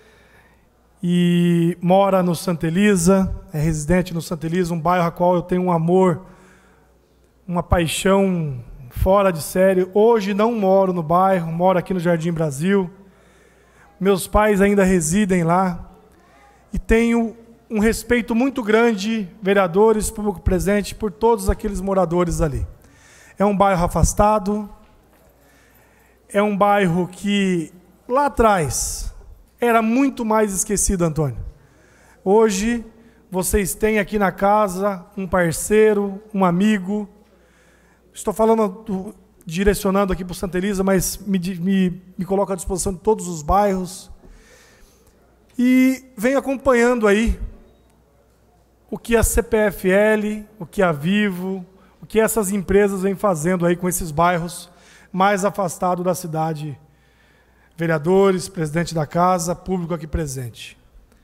A: E mora no Santa Elisa, é residente no Santa Elisa, um bairro a qual eu tenho um amor, uma paixão fora de série. Hoje não moro no bairro, moro aqui no Jardim Brasil. Meus pais ainda residem lá. E tenho um respeito muito grande, vereadores, público presente, por todos aqueles moradores ali. É um bairro afastado, é um bairro que, lá atrás, era muito mais esquecido, Antônio. Hoje, vocês têm aqui na casa um parceiro, um amigo. Estou falando, direcionando aqui para o Santa Elisa, mas me, me, me coloco à disposição de todos os bairros. E venho acompanhando aí o que a C P F L, o que a Vivo, o que essas empresas vêm fazendo aí com esses bairros mais afastados da cidade. Vereadores, presidente da casa, público aqui presente.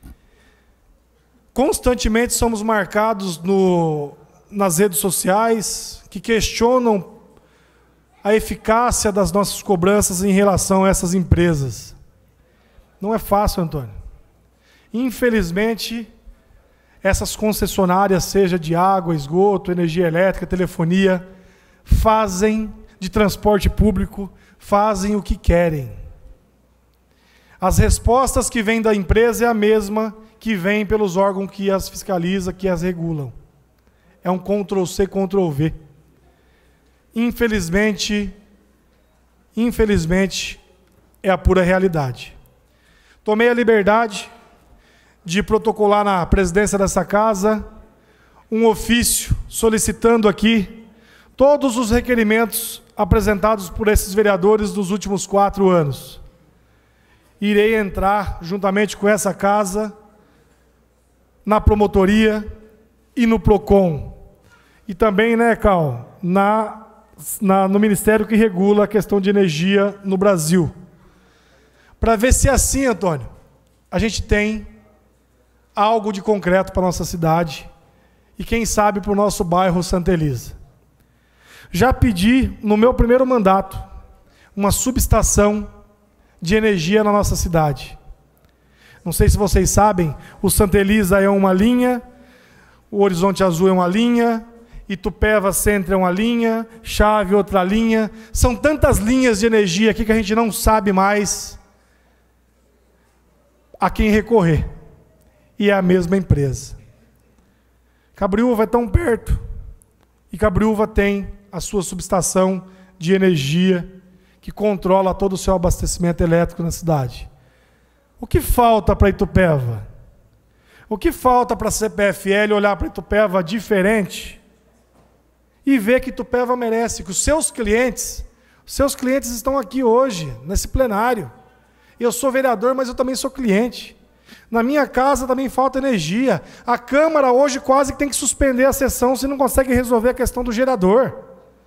A: Constantemente somos marcados no, nas redes sociais que questionam a eficácia das nossas cobranças em relação a essas empresas. Não é fácil, Antônio. Infelizmente, essas concessionárias, seja de água, esgoto, energia elétrica, telefonia, fazem de transporte público, fazem o que querem. As respostas que vêm da empresa é a mesma que vem pelos órgãos que as fiscalizam, que as regulam. É um control C, control V. Infelizmente, infelizmente, é a pura realidade. Tomei a liberdade de protocolar na presidência dessa casa um ofício solicitando aqui todos os requerimentos apresentados por esses vereadores dos últimos quatro anos. Irei entrar, juntamente com essa casa, na promotoria e no PROCON. E também, né, Cal, na, na, no Ministério que regula a questão de energia no Brasil. Para ver se assim, Antônio, a gente tem algo de concreto para a nossa cidade e, quem sabe, para o nosso bairro Santa Elisa. Já pedi, no meu primeiro mandato, uma subestação de energia na nossa cidade. Não sei se vocês sabem, o Santa Elisa é uma linha, o Horizonte Azul é uma linha, Itupeva Centro é uma linha, Chave outra linha. São tantas linhas de energia aqui que a gente não sabe mais a quem recorrer. E é a mesma empresa. Cabriúva é tão perto, e Cabriúva tem a sua subestação de energia que controla todo o seu abastecimento elétrico na cidade. O que falta para Itupeva? O que falta para a C P F L olhar para Itupeva diferente e ver que Itupeva merece, que os seus clientes, os seus clientes estão aqui hoje, nesse plenário. Eu sou vereador, mas eu também sou cliente. Na minha casa também falta energia. A Câmara hoje quase que tem que suspender a sessão se não consegue resolver a questão do gerador.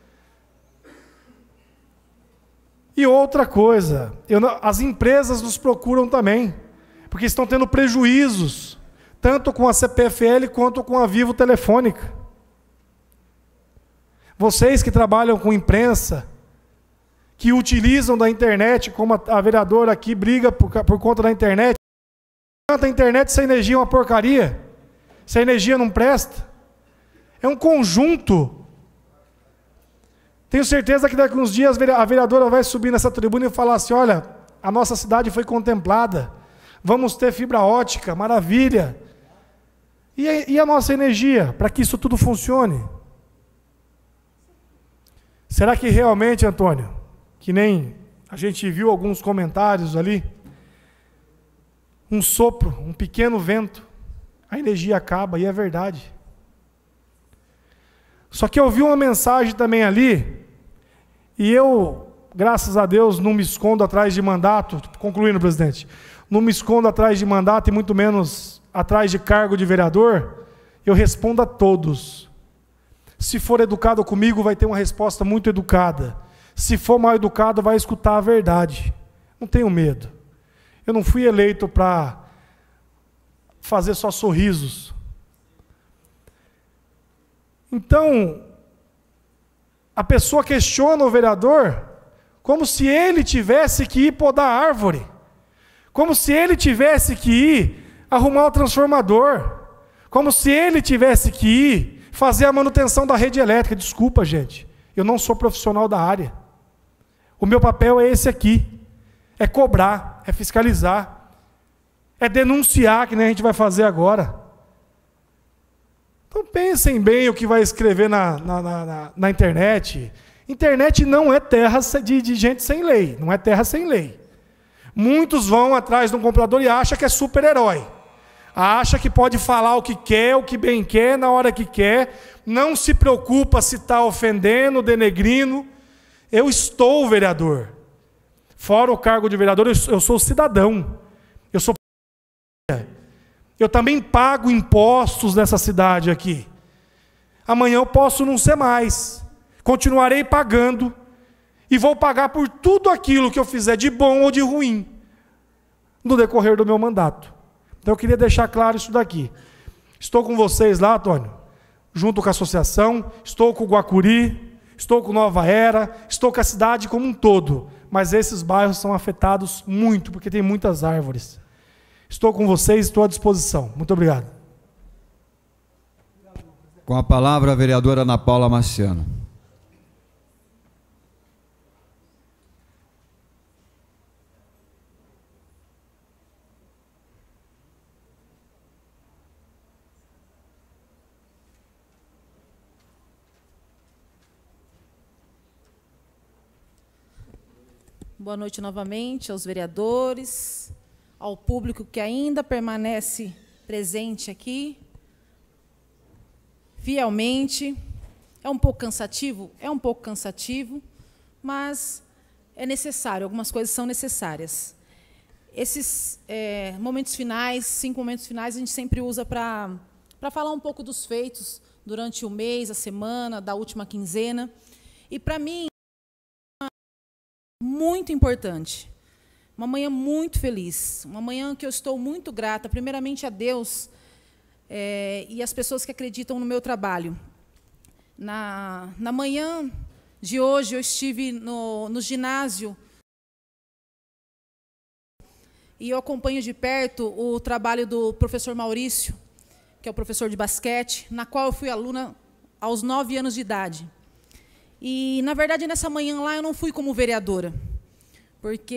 A: E outra coisa, eu, as empresas nos procuram também, porque estão tendo prejuízos, tanto com a C P F L quanto com a Vivo Telefônica. Vocês que trabalham com imprensa, que utilizam da internet, como a, a vereadora aqui briga por, por conta da internet, a internet se a energia é uma porcaria, se a energia não presta, é um conjunto. Tenho certeza que daqui a uns dias a vereadora vai subir nessa tribuna e falar assim, olha, a nossa cidade foi contemplada, vamos ter fibra ótica, maravilha. E a, e a nossa energia, para que isso tudo funcione? Será que realmente, Antônio, que nem a gente viu alguns comentários ali, um sopro, um pequeno vento, a energia acaba, e é verdade. Só que eu vi uma mensagem também ali, e eu, graças a Deus, não me escondo atrás de mandato, concluindo, presidente, não me escondo atrás de mandato e muito menos atrás de cargo de vereador, eu respondo a todos. Se for educado comigo, vai ter uma resposta muito educada. Se for mal educado, vai escutar a verdade. Não tenho medo. Eu não fui eleito para fazer só sorrisos. Então, a pessoa questiona o vereador como se ele tivesse que ir podar a árvore, como se ele tivesse que ir arrumar o transformador, como se ele tivesse que ir fazer a manutenção da rede elétrica. Desculpa, gente, eu não sou profissional da área. O meu papel é esse aqui, é cobrar, é fiscalizar, é denunciar, que nem a gente vai fazer agora. Então pensem bem o que vai escrever na, na, na, na internet. Internet não é terra de, de gente sem lei, não é terra sem lei. Muitos vão atrás de um computador e acham que é super-herói. Acha que pode falar o que quer, o que bem quer, na hora que quer. Não se preocupa se está ofendendo, denegrindo. Eu estou vereador. Fora o cargo de vereador, eu, eu sou cidadão. Eu sou... Eu também pago impostos nessa cidade aqui. Amanhã eu posso não ser mais. Continuarei pagando. E vou pagar por tudo aquilo que eu fizer de bom ou de ruim no decorrer do meu mandato. Então eu queria deixar claro isso daqui. Estou com vocês lá, Antônio, junto com a associação, estou com o Guacuri, estou com Nova Era, estou com a cidade como um todo. Mas esses bairros são afetados muito, porque tem muitas árvores. Estou com vocês, estou à disposição. Muito obrigado.
D: Com a palavra, a vereadora Ana Paula Marciano.
H: Boa noite novamente aos vereadores, ao público que ainda permanece presente aqui, fielmente. É um pouco cansativo? É um pouco cansativo, mas é necessário, algumas coisas são necessárias. Esses é, momentos finais, cinco momentos finais, a gente sempre usa para para falar um pouco dos feitos durante o mês, a semana, da última quinzena. E, para mim, muito importante, uma manhã muito feliz, uma manhã que eu estou muito grata, primeiramente a Deus é, e as pessoas que acreditam no meu trabalho. Na, na manhã de hoje, eu estive no, no ginásio e eu acompanho de perto o trabalho do professor Maurício, que é o professor de basquete, na qual eu fui aluna aos nove anos de idade. E, na verdade, nessa manhã lá, eu não fui como vereadora, porque,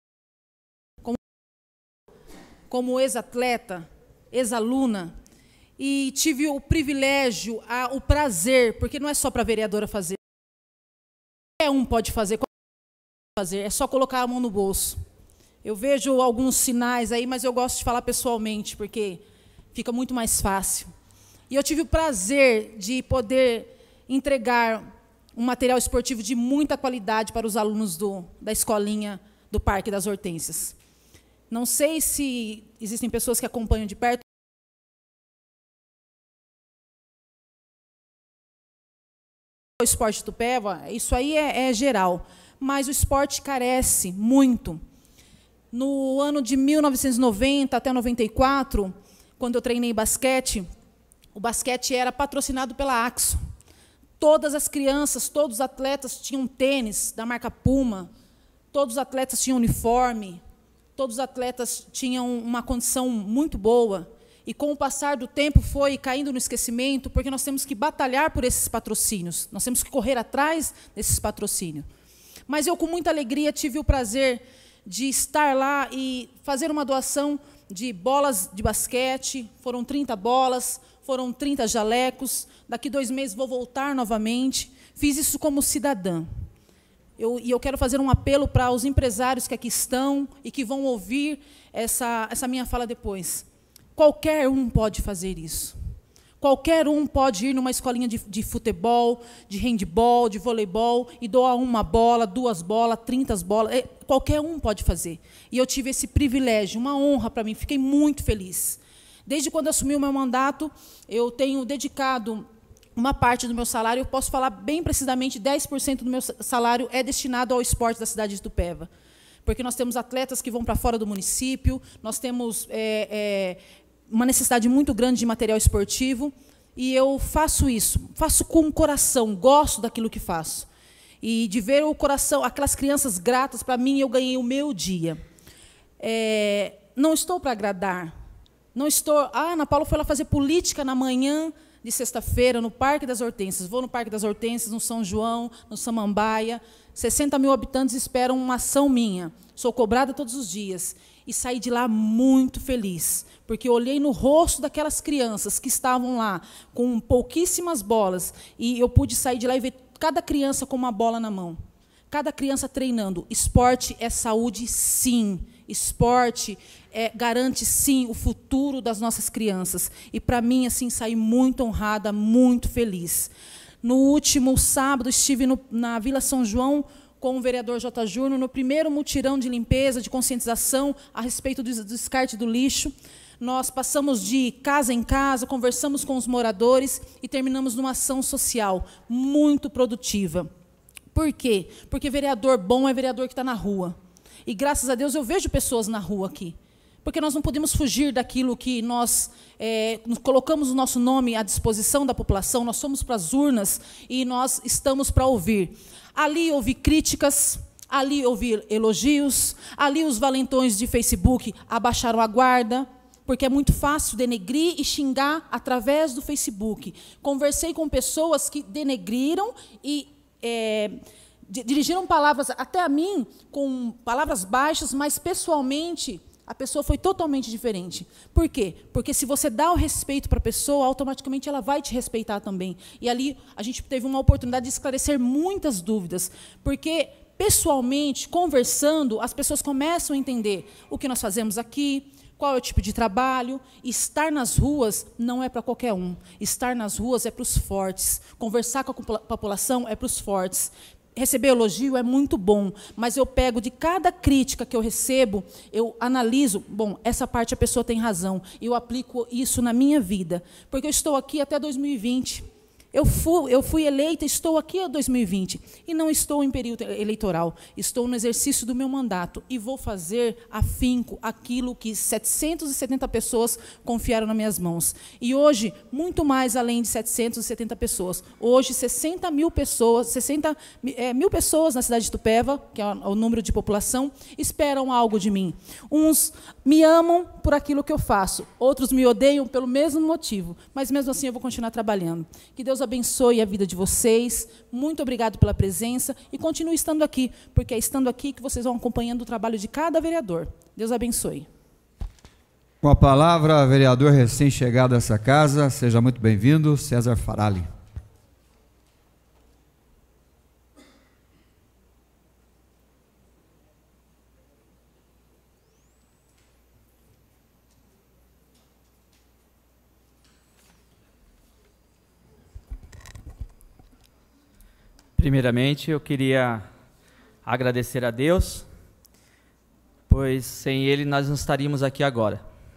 H: como, como ex-atleta, ex-aluna, e tive o privilégio, a, o prazer, porque não é só para a vereadora fazer. Qualquer um pode fazer, qualquer um pode fazer, é só colocar a mão no bolso. Eu vejo alguns sinais aí, mas eu gosto de falar pessoalmente, porque fica muito mais fácil. E eu tive o prazer de poder entregar um material esportivo de muita qualidade para os alunos do, da escolinha do Parque das Hortênsias. Não sei se existem pessoas que acompanham de perto. O esporte de Itupeva, isso aí é, é geral, mas o esporte carece muito. No ano de mil novecentos e noventa até noventa e quatro, quando eu treinei basquete, o basquete era patrocinado pela Axo. Todas as crianças, todos os atletas tinham tênis da marca Puma, todos os atletas tinham uniforme, todos os atletas tinham uma condição muito boa. E, com o passar do tempo, foi caindo no esquecimento, porque nós temos que batalhar por esses patrocínios, nós temos que correr atrás desses patrocínios. Mas eu, com muita alegria, tive o prazer de estar lá e fazer uma doação de bolas de basquete. Foram trinta bolas, foram trinta jalecos. Daqui dois meses vou voltar novamente. Fiz isso como cidadã. Eu, e eu quero fazer um apelo para os empresários que aqui estão e que vão ouvir essa, essa minha fala depois. Qualquer um pode fazer isso. Qualquer um pode ir numa escolinha de, de futebol, de handebol, de voleibol e doar uma bola, duas bolas, trinta bolas. É, qualquer um pode fazer. E eu tive esse privilégio, uma honra para mim. Fiquei muito feliz. Desde quando assumi o meu mandato, eu tenho dedicado uma parte do meu salário, eu posso falar bem precisamente, dez por cento do meu salário é destinado ao esporte da cidade de Itupeva. Porque nós temos atletas que vão para fora do município, nós temos é, é, uma necessidade muito grande de material esportivo, e eu faço isso, faço com o coração, gosto daquilo que faço. E de ver o coração, aquelas crianças gratas, para mim, eu ganhei o meu dia. É, não estou para agradar, não estou... Ah, Ana Paula foi lá fazer política na manhã de sexta-feira, no Parque das Hortênsias. Vou no Parque das Hortênsias, no São João, no Samambaia. sessenta mil habitantes esperam uma ação minha. Sou cobrada todos os dias. E saí de lá muito feliz, porque eu olhei no rosto daquelas crianças que estavam lá com pouquíssimas bolas, e eu pude sair de lá e ver cada criança com uma bola na mão. Cada criança treinando. Esporte é saúde, sim. Esporte é, garante, sim, o futuro das nossas crianças. E, para mim, assim, saí muito honrada, muito feliz. No último sábado, estive no, na Vila São João com o vereador J. Júnior, no primeiro mutirão de limpeza, de conscientização a respeito do descarte do lixo. Nós passamos de casa em casa, conversamos com os moradores e terminamos numa ação social muito produtiva. Por quê? Porque vereador bom é vereador que está na rua. E, graças a Deus, eu vejo pessoas na rua aqui. Porque nós não podemos fugir daquilo que nós é, colocamos o nosso nome à disposição da população, nós somos para as urnas e nós estamos para ouvir. Ali ouvi críticas, ali ouvi elogios, ali os valentões de Facebook abaixaram a guarda, porque é muito fácil denegrir e xingar através do Facebook. Conversei com pessoas que denegriram e... É, dirigiram palavras até a mim, com palavras baixas, mas, pessoalmente, a pessoa foi totalmente diferente. Por quê? Porque, se você dá o respeito para a pessoa, automaticamente ela vai te respeitar também. E ali a gente teve uma oportunidade de esclarecer muitas dúvidas, porque, pessoalmente, conversando, as pessoas começam a entender o que nós fazemos aqui, qual é o tipo de trabalho. Estar nas ruas não é para qualquer um. Estar nas ruas é para os fortes. Conversar com a população é para os fortes. Receber elogio é muito bom, mas eu pego de cada crítica que eu recebo, eu analiso, bom, essa parte a pessoa tem razão, e eu aplico isso na minha vida, porque eu estou aqui até dois mil e vinte. Eu fui, eu fui eleita, estou aqui até dois mil e vinte, e não estou em período eleitoral, estou no exercício do meu mandato, e vou fazer afinco aquilo que setecentas e setenta pessoas confiaram nas minhas mãos. E hoje, muito mais além de setecentas e setenta pessoas, hoje sessenta mil pessoas, sessenta é, mil pessoas na cidade de Itupeva, que é o número de população, esperam algo de mim. Uns me amam por aquilo que eu faço, outros me odeiam pelo mesmo motivo, mas mesmo assim eu vou continuar trabalhando. Que Deus abençoe a vida de vocês, muito obrigado pela presença e continue estando aqui, porque é estando aqui que vocês vão acompanhando o trabalho de cada vereador. Deus abençoe.
D: Com a palavra, vereador recém-chegado a essa casa, seja muito bem-vindo, César Farali.
K: Primeiramente, eu queria agradecer a Deus, pois sem Ele nós não estaríamos aqui agora.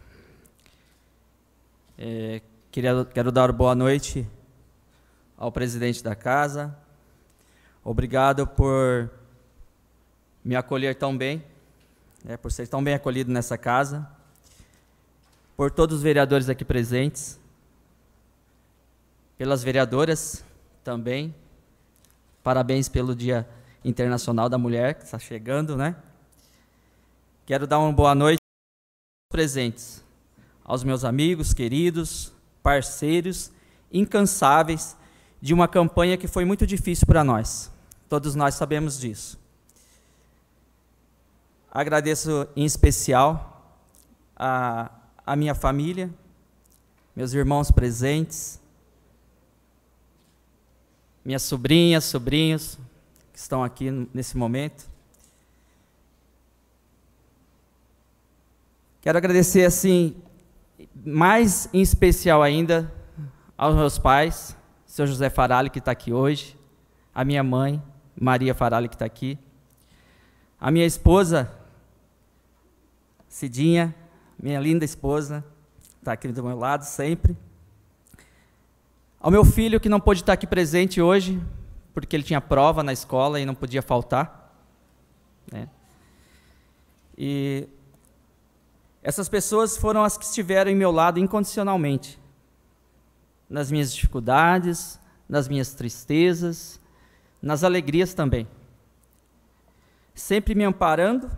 K: É, queria, quero dar boa noite ao presidente da casa. Obrigado por me acolher tão bem, né, por ser tão bem acolhido nessa casa, por todos os vereadores aqui presentes, pelas vereadoras também. Parabéns pelo Dia Internacional da Mulher, que está chegando, né? Quero dar uma boa noite aos presentes, aos meus amigos, queridos, parceiros, incansáveis de uma campanha que foi muito difícil para nós. Todos nós sabemos disso. Agradeço em especial a, a minha família, meus irmãos presentes, minhas sobrinhas, sobrinhos que estão aqui nesse momento. Quero agradecer, assim, mais em especial ainda, aos meus pais, seu José Farali, que está aqui hoje, a minha mãe, Maria Farali, que está aqui, a minha esposa, Cidinha, minha linda esposa, está aqui do meu lado sempre. Ao meu filho, que não pôde estar aqui presente hoje, porque ele tinha prova na escola e não podia faltar, né? E essas pessoas foram as que estiveram em meu lado incondicionalmente, nas minhas dificuldades, nas minhas tristezas, nas alegrias também. Sempre me amparando,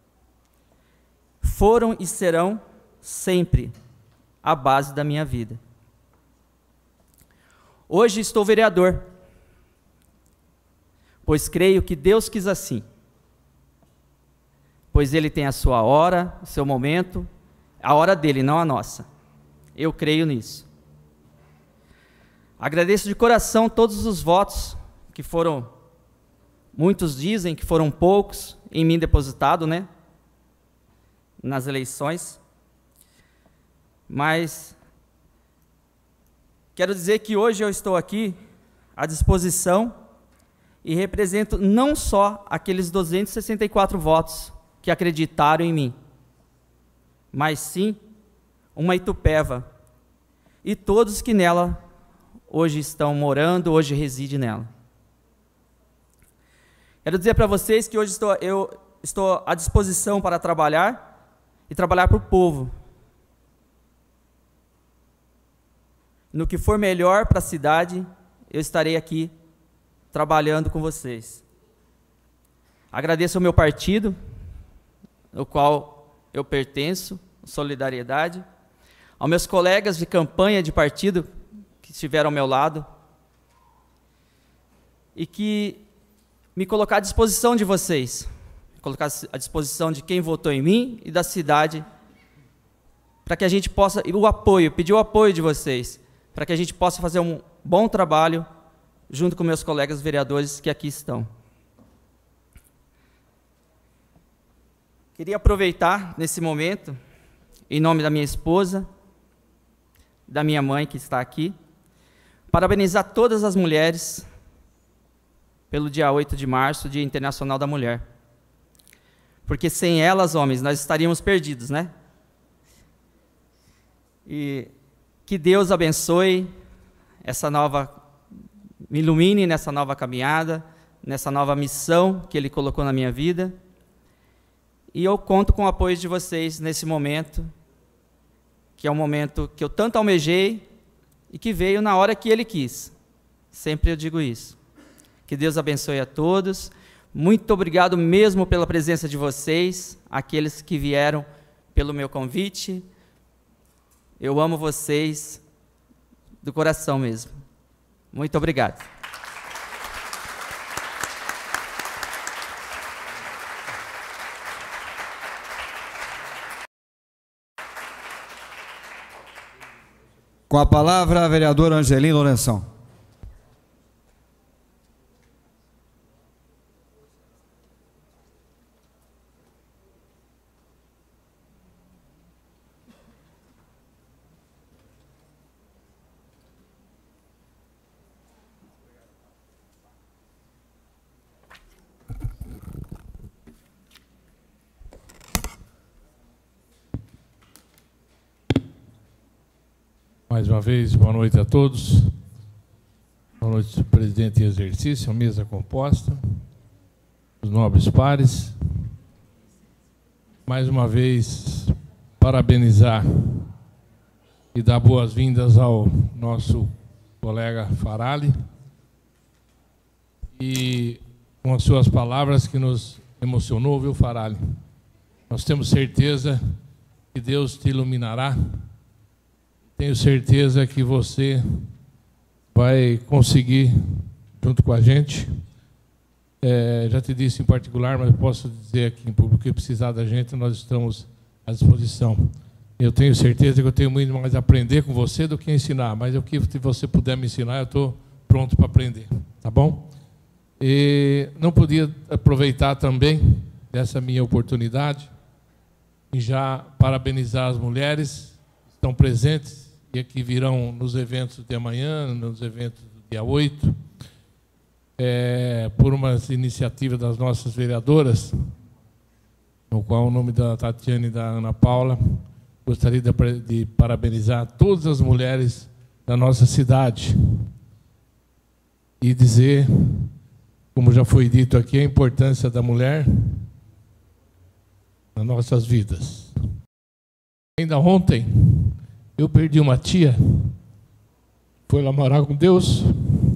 K: foram e serão sempre a base da minha vida. Hoje estou vereador, pois creio que Deus quis assim, pois Ele tem a sua hora, o seu momento, a hora dele, não a nossa. Eu creio nisso. Agradeço de coração todos os votos que foram, muitos dizem que foram poucos, em mim depositado, né, nas eleições, mas quero dizer que hoje eu estou aqui à disposição e represento não só aqueles duzentos e sessenta e quatro votos que acreditaram em mim, mas sim uma Itupeva e todos que nela hoje estão morando, hoje residem nela. Quero dizer para vocês que hoje estou, eu estou à disposição para trabalhar e trabalhar para o povo. No que for melhor para a cidade, eu estarei aqui trabalhando com vocês. Agradeço ao meu partido, no qual eu pertenço, Solidariedade, aos meus colegas de campanha de partido que estiveram ao meu lado e que me colocar à disposição de vocês, colocar à disposição de quem votou em mim e da cidade, para que a gente possa, e o apoio, pedir o apoio de vocês, para que a gente possa fazer um bom trabalho junto com meus colegas vereadores que aqui estão. Queria aproveitar nesse momento, em nome da minha esposa, da minha mãe que está aqui, parabenizar todas as mulheres pelo dia oito de março, Dia Internacional da Mulher. Porque sem elas, homens, nós estaríamos perdidos, né? E que Deus abençoe essa nova, me ilumine nessa nova caminhada, nessa nova missão que Ele colocou na minha vida. E eu conto com o apoio de vocês nesse momento, que é um momento que eu tanto almejei e que veio na hora que Ele quis. Sempre eu digo isso. Que Deus abençoe a todos. Muito obrigado mesmo pela presença de vocês, aqueles que vieram pelo meu convite. Eu amo vocês do coração mesmo. Muito obrigado.
D: Com a palavra, a vereadora Angelina Lourenção.
G: Mais uma vez, boa noite a todos. Boa noite, presidente em exercício, a mesa composta, os nobres pares. Mais uma vez, parabenizar e dar boas-vindas ao nosso colega Farali. E com as suas palavras que nos emocionou, viu, Farali? Nós temos certeza que Deus te iluminará. Tenho certeza que você vai conseguir, junto com a gente, é, já te disse em particular, mas posso dizer aqui em público, que precisar da gente, nós estamos à disposição. Eu tenho certeza que eu tenho muito mais a aprender com você do que ensinar, mas o que você puder me ensinar, eu estou pronto para aprender, tá bom? E não podia aproveitar também dessa minha oportunidade e já parabenizar as mulheres que estão presentes e que virão nos eventos de amanhã, nos eventos do dia oito, é, por uma iniciativa das nossas vereadoras, no qual o nome da Tatiana e da Ana Paula, gostaria de, de parabenizar todas as mulheres da nossa cidade e dizer, como já foi dito aqui, a importância da mulher nas nossas vidas. Ainda ontem, eu perdi uma tia, foi lá morar com Deus,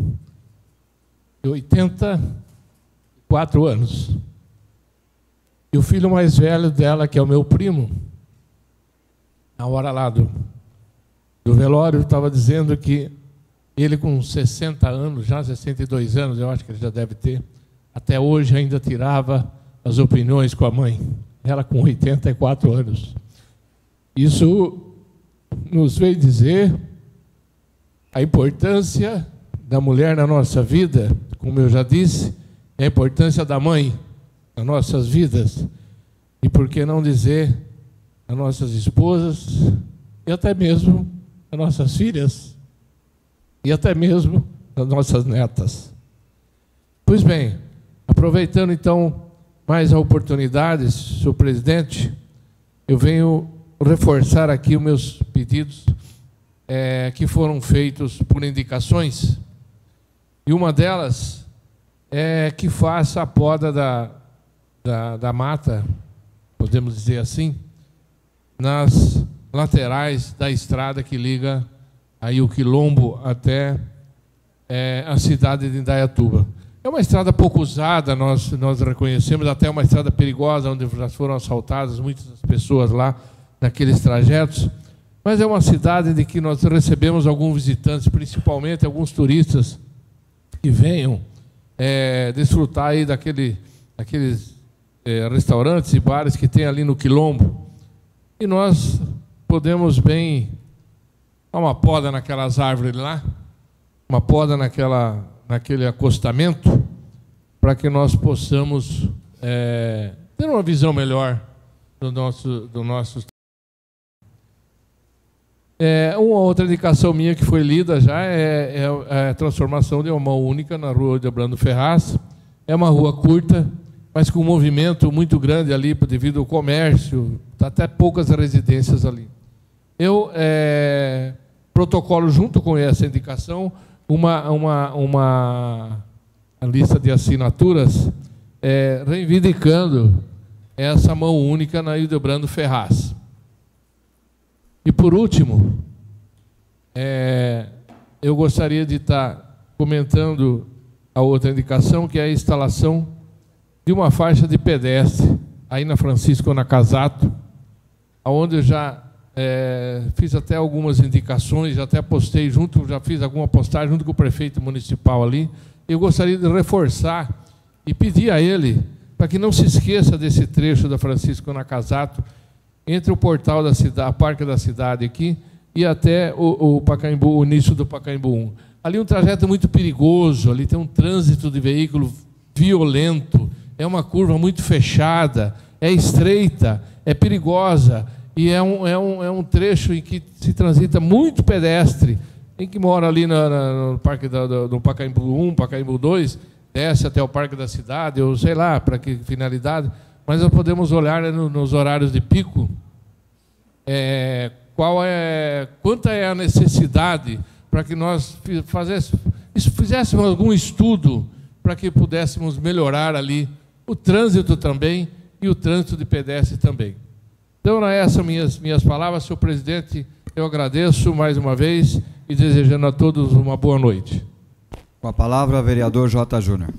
G: de oitenta e quatro anos. E o filho mais velho dela, que é o meu primo, na hora lá do, do velório, estava dizendo que ele com sessenta anos, já sessenta e dois anos, eu acho que ele já deve ter, até hoje ainda tirava as opiniões com a mãe. Ela com oitenta e quatro anos. Isso nos veio dizer a importância da mulher na nossa vida, como eu já disse, a importância da mãe nas nossas vidas, e por que não dizer as nossas esposas, e até mesmo as nossas filhas, e até mesmo as nossas netas. Pois bem, aproveitando então mais a oportunidade, senhor presidente, eu venho reforçar aqui os meus pedidos é, que foram feitos por indicações, e uma delas é que faça a poda da, da, da mata, podemos dizer assim, nas laterais da estrada que liga aí o Quilombo até é, a cidade de Indaiatuba. É uma estrada pouco usada, nós, nós reconhecemos, até uma estrada perigosa, onde já foram assaltadas muitas pessoas lá, naqueles trajetos, mas é uma cidade de que nós recebemos alguns visitantes, principalmente alguns turistas que venham é, desfrutar aí daquele, daqueles é, restaurantes e bares que tem ali no Quilombo. E nós podemos bem dar uma poda naquelas árvores lá, uma poda naquela, naquele acostamento, para que nós possamos é, ter uma visão melhor do nosso, do nosso É, uma outra indicação minha que foi lida já é, é, é a transformação de uma mão única na rua de Brando Ferraz. É uma rua curta, mas com um movimento muito grande ali devido ao comércio, até poucas residências ali. Eu é, protocolo junto com essa indicação uma, uma, uma lista de assinaturas é, reivindicando essa mão única na Hildebrando Ferraz. E, por último, é, eu gostaria de estar comentando a outra indicação, que é a instalação de uma faixa de pedestre aí na Francisco Nakazato, onde eu já é, fiz até algumas indicações, já até postei junto, já fiz alguma postagem junto com o prefeito municipal ali. Eu gostaria de reforçar e pedir a ele para que não se esqueça desse trecho da Francisco Nakazato, entre o portal da cidade, a Parque da Cidade aqui, e até o, o Pacaembu, o início do Pacaembu um. Ali é um trajeto muito perigoso, ali tem um trânsito de veículo violento, é uma curva muito fechada, é estreita, é perigosa, e é um, é um, é um trecho em que se transita muito pedestre. Quem que mora ali na, na, no parque da, do, do Pacaembu um, Pacaembu dois, desce até o Parque da Cidade, ou sei lá para que finalidade, mas nós podemos olhar, né, no, nos horários de pico, é, qual é, quanta é a necessidade para que nós fizéssemos, fizéssemos algum estudo para que pudéssemos melhorar ali o trânsito também e o trânsito de pedestre também. Então, essas minhas minhas palavras, senhor presidente, eu agradeço mais uma vez e desejando a todos uma boa noite.
D: Com a palavra, vereador J. Júnior.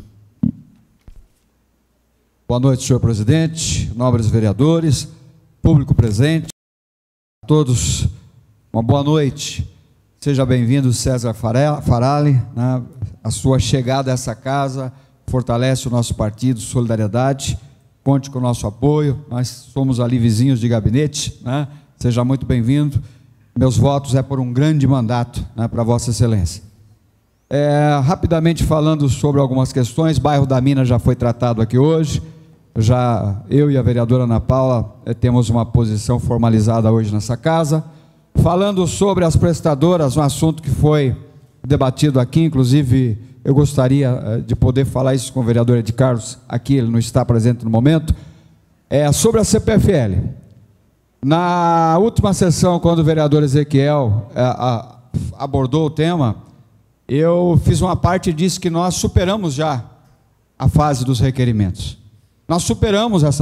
D: Boa noite, senhor presidente, nobres vereadores, público presente, a todos uma boa noite. Seja bem-vindo, César Farali, né? A sua chegada a essa casa fortalece o nosso partido, Solidariedade, conte com o nosso apoio, nós somos ali vizinhos de gabinete, né? Seja muito bem-vindo, meus votos é por um grande mandato, né, para Vossa Excelência. É, rapidamente falando sobre algumas questões, bairro da Mina já foi tratado aqui hoje, já eu e a vereadora Ana Paula é, temos uma posição formalizada hoje nessa casa. Falando sobre as prestadoras, um assunto que foi debatido aqui, inclusive eu gostaria de poder falar isso com o vereador Ed Carlos, aqui ele não está presente no momento, é sobre a C P F L. Na última sessão, quando o vereador Ezequiel é, a, abordou o tema, eu fiz uma parte e disse que nós superamos já a fase dos requerimentos. Nós superamos essa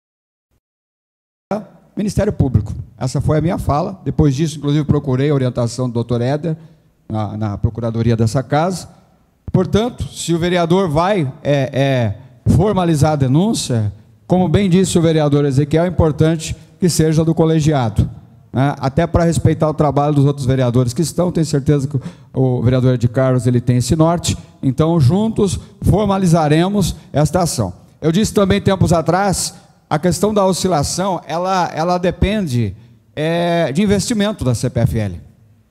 D: Ministério Público. Essa foi a minha fala. Depois disso, inclusive, procurei a orientação do doutor Éder, na, na procuradoria dessa casa. Portanto, se o vereador vai é, é, formalizar a denúncia, como bem disse o vereador Ezequiel, é importante que seja do colegiado, né? Até para respeitar o trabalho dos outros vereadores que estão. Tenho certeza que o vereador Ed Carlos ele tem esse norte. Então, juntos, formalizaremos esta ação. Eu disse também, tempos atrás, a questão da oscilação, ela, ela depende é, de investimento da C P F L.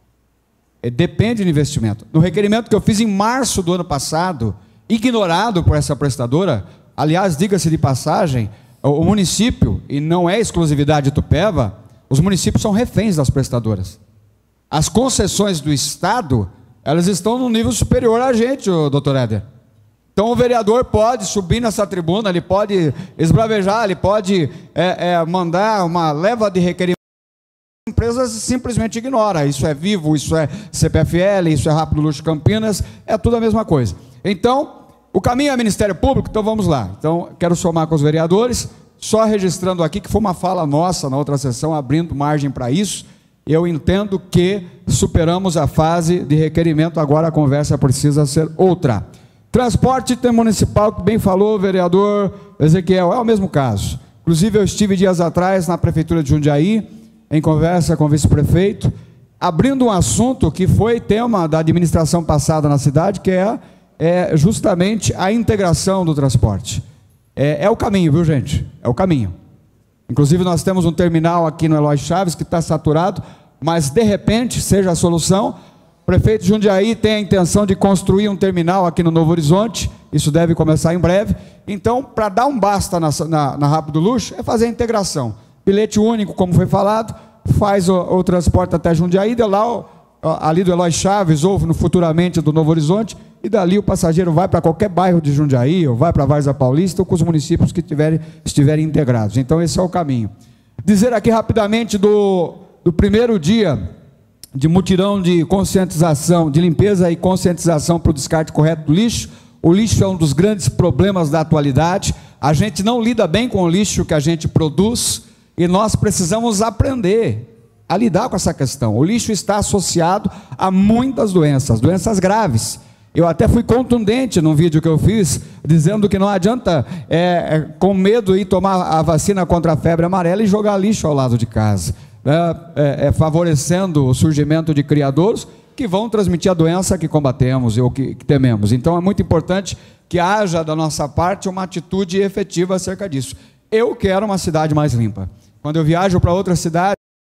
D: É, depende de investimento. No requerimento que eu fiz em março do ano passado, ignorado por essa prestadora, aliás, diga-se de passagem, o, o município, e não é exclusividade de Itupeva, os municípios são reféns das prestadoras. As concessões do Estado, elas estão num nível superior a gente, doutor Éder. Então o vereador pode subir nessa tribuna, ele pode esbravejar, ele pode é, é, mandar uma leva de requerimento. As empresas simplesmente ignoram. Isso é Vivo, isso é C P F L, isso é Rápido Luxo Campinas, é tudo a mesma coisa. Então, o caminho é Ministério Público, então vamos lá. Então, quero somar com os vereadores, só registrando aqui que foi uma fala nossa na outra sessão, abrindo margem para isso. Eu entendo que superamos a fase de requerimento, agora a conversa precisa ser outra. Transporte municipal, que bem falou o vereador Ezequiel, é o mesmo caso. Inclusive, eu estive dias atrás na Prefeitura de Jundiaí, em conversa com o vice-prefeito, abrindo um assunto que foi tema da administração passada na cidade, que é, é justamente a integração do transporte. É, é o caminho, viu, gente? É o caminho. Inclusive, nós temos um terminal aqui no Eloy Chaves que está saturado, mas, de repente, seja a solução. O prefeito de Jundiaí tem a intenção de construir um terminal aqui no Novo Horizonte, isso deve começar em breve. Então, para dar um basta na, na, na Rápido Luxo, é fazer a integração. Bilhete único, como foi falado, faz o, o transporte até Jundiaí, de lá, o, ali do Eloy Chaves, ou no, futuramente do Novo Horizonte, e dali o passageiro vai para qualquer bairro de Jundiaí, ou vai para Várzea Paulista, ou com os municípios que tiverem, estiverem integrados. Então, esse é o caminho. Dizer aqui rapidamente do, do primeiro dia de mutirão de conscientização, de limpeza e conscientização para o descarte correto do lixo. O lixo é um dos grandes problemas da atualidade. A gente não lida bem com o lixo que a gente produz e nós precisamos aprender a lidar com essa questão. O lixo está associado a muitas doenças, doenças graves. Eu até fui contundente num vídeo que eu fiz, dizendo que não adianta, é, é, com medo, ir tomar a vacina contra a febre amarela e jogar lixo ao lado de casa. É, é, é, favorecendo o surgimento de criadouros que vão transmitir a doença que combatemos ou que, que tememos. Então é muito importante que haja da nossa parte uma atitude efetiva acerca disso. Eu quero uma cidade mais limpa. Quando eu viajo para outra cidade,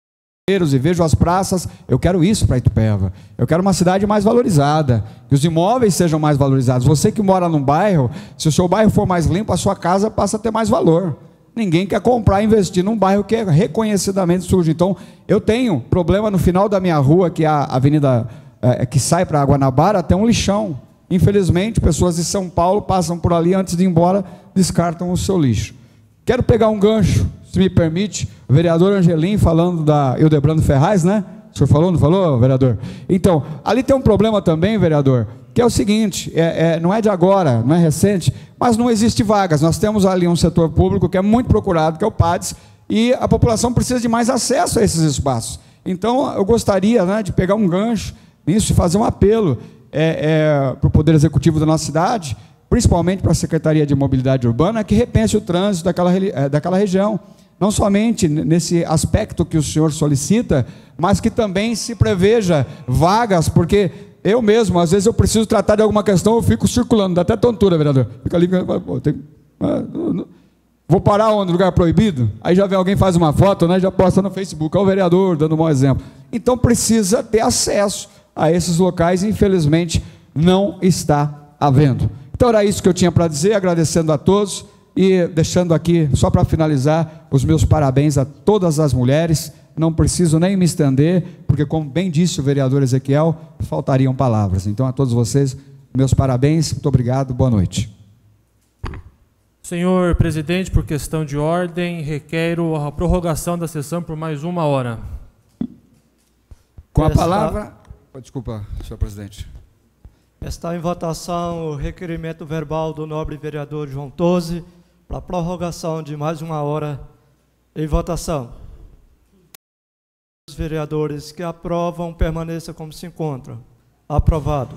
D: e vejo as praças, eu quero isso para Itupeva. Eu quero uma cidade mais valorizada, que os imóveis sejam mais valorizados. Você que mora num bairro, se o seu bairro for mais limpo, a sua casa passa a ter mais valor. Ninguém quer comprar e investir num bairro que é reconhecidamente sujo. Então, eu tenho problema no final da minha rua, que é a avenida é, que sai para Guanabara, tem um lixão. Infelizmente, pessoas de São Paulo passam por ali, antes de ir embora, descartam o seu lixo. Quero pegar um gancho, se me permite, o vereador Angelim falando da Hildebrando Ferraz, né? O senhor falou, não falou, vereador? Então, ali tem um problema também, vereador, que é o seguinte, é, é, não é de agora, não é recente, mas não existe vagas. Nós temos ali um setor público que é muito procurado, que é o PADES, e a população precisa de mais acesso a esses espaços. Então, eu gostaria, né, de pegar um gancho nisso e fazer um apelo é, é, para o Poder Executivo da nossa cidade, principalmente para a Secretaria de Mobilidade Urbana, que repense o trânsito daquela, daquela região. Não somente nesse aspecto que o senhor solicita, mas que também se preveja vagas, porque eu mesmo, às vezes eu preciso tratar de alguma questão, eu fico circulando, dá até tontura, vereador. Fica ali, pô, tem, vou parar onde? Lugar proibido? Aí já vem alguém, faz uma foto, né, já posta no Facebook, olha o vereador dando um bom exemplo. Então precisa ter acesso a esses locais, e infelizmente não está havendo. Então era isso que eu tinha para dizer, agradecendo a todos e deixando aqui, só para finalizar, os meus parabéns a todas as mulheres. Não preciso nem me estender, porque como bem disse o vereador Ezequiel, faltariam palavras. Então a todos vocês, meus parabéns, muito obrigado, boa noite.
B: Senhor presidente, por questão de ordem, requero a prorrogação da sessão por mais uma hora.
D: Com a palavra... Desculpa, senhor presidente.
J: Está em votação o requerimento verbal do nobre vereador João Toze para prorrogação de mais uma hora em votação. Os vereadores que aprovam permaneçam como se encontram. Aprovado.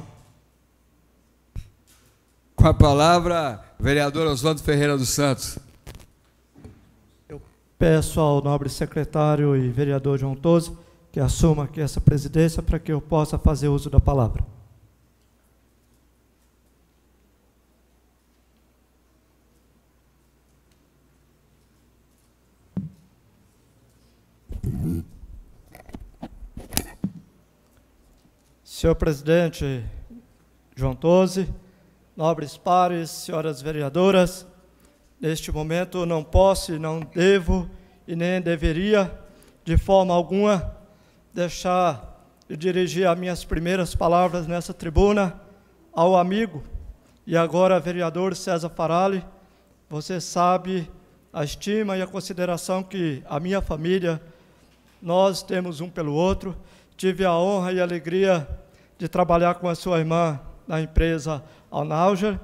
D: Com a palavra, vereador Oswaldo Ferreira dos Santos.
J: Eu peço ao nobre secretário e vereador João Toze que assuma aqui essa presidência para que eu possa fazer uso da palavra. Senhor presidente João Toze, nobres pares, senhoras vereadoras, neste momento não posso, não devo e nem deveria, de forma alguma, deixar de dirigir as minhas primeiras palavras nessa tribuna ao amigo e agora vereador César Farali. Você sabe a estima e a consideração que a minha família, nós temos um pelo outro. Tive a honra e a alegria de trabalhar com a sua irmã na empresa Alnauger,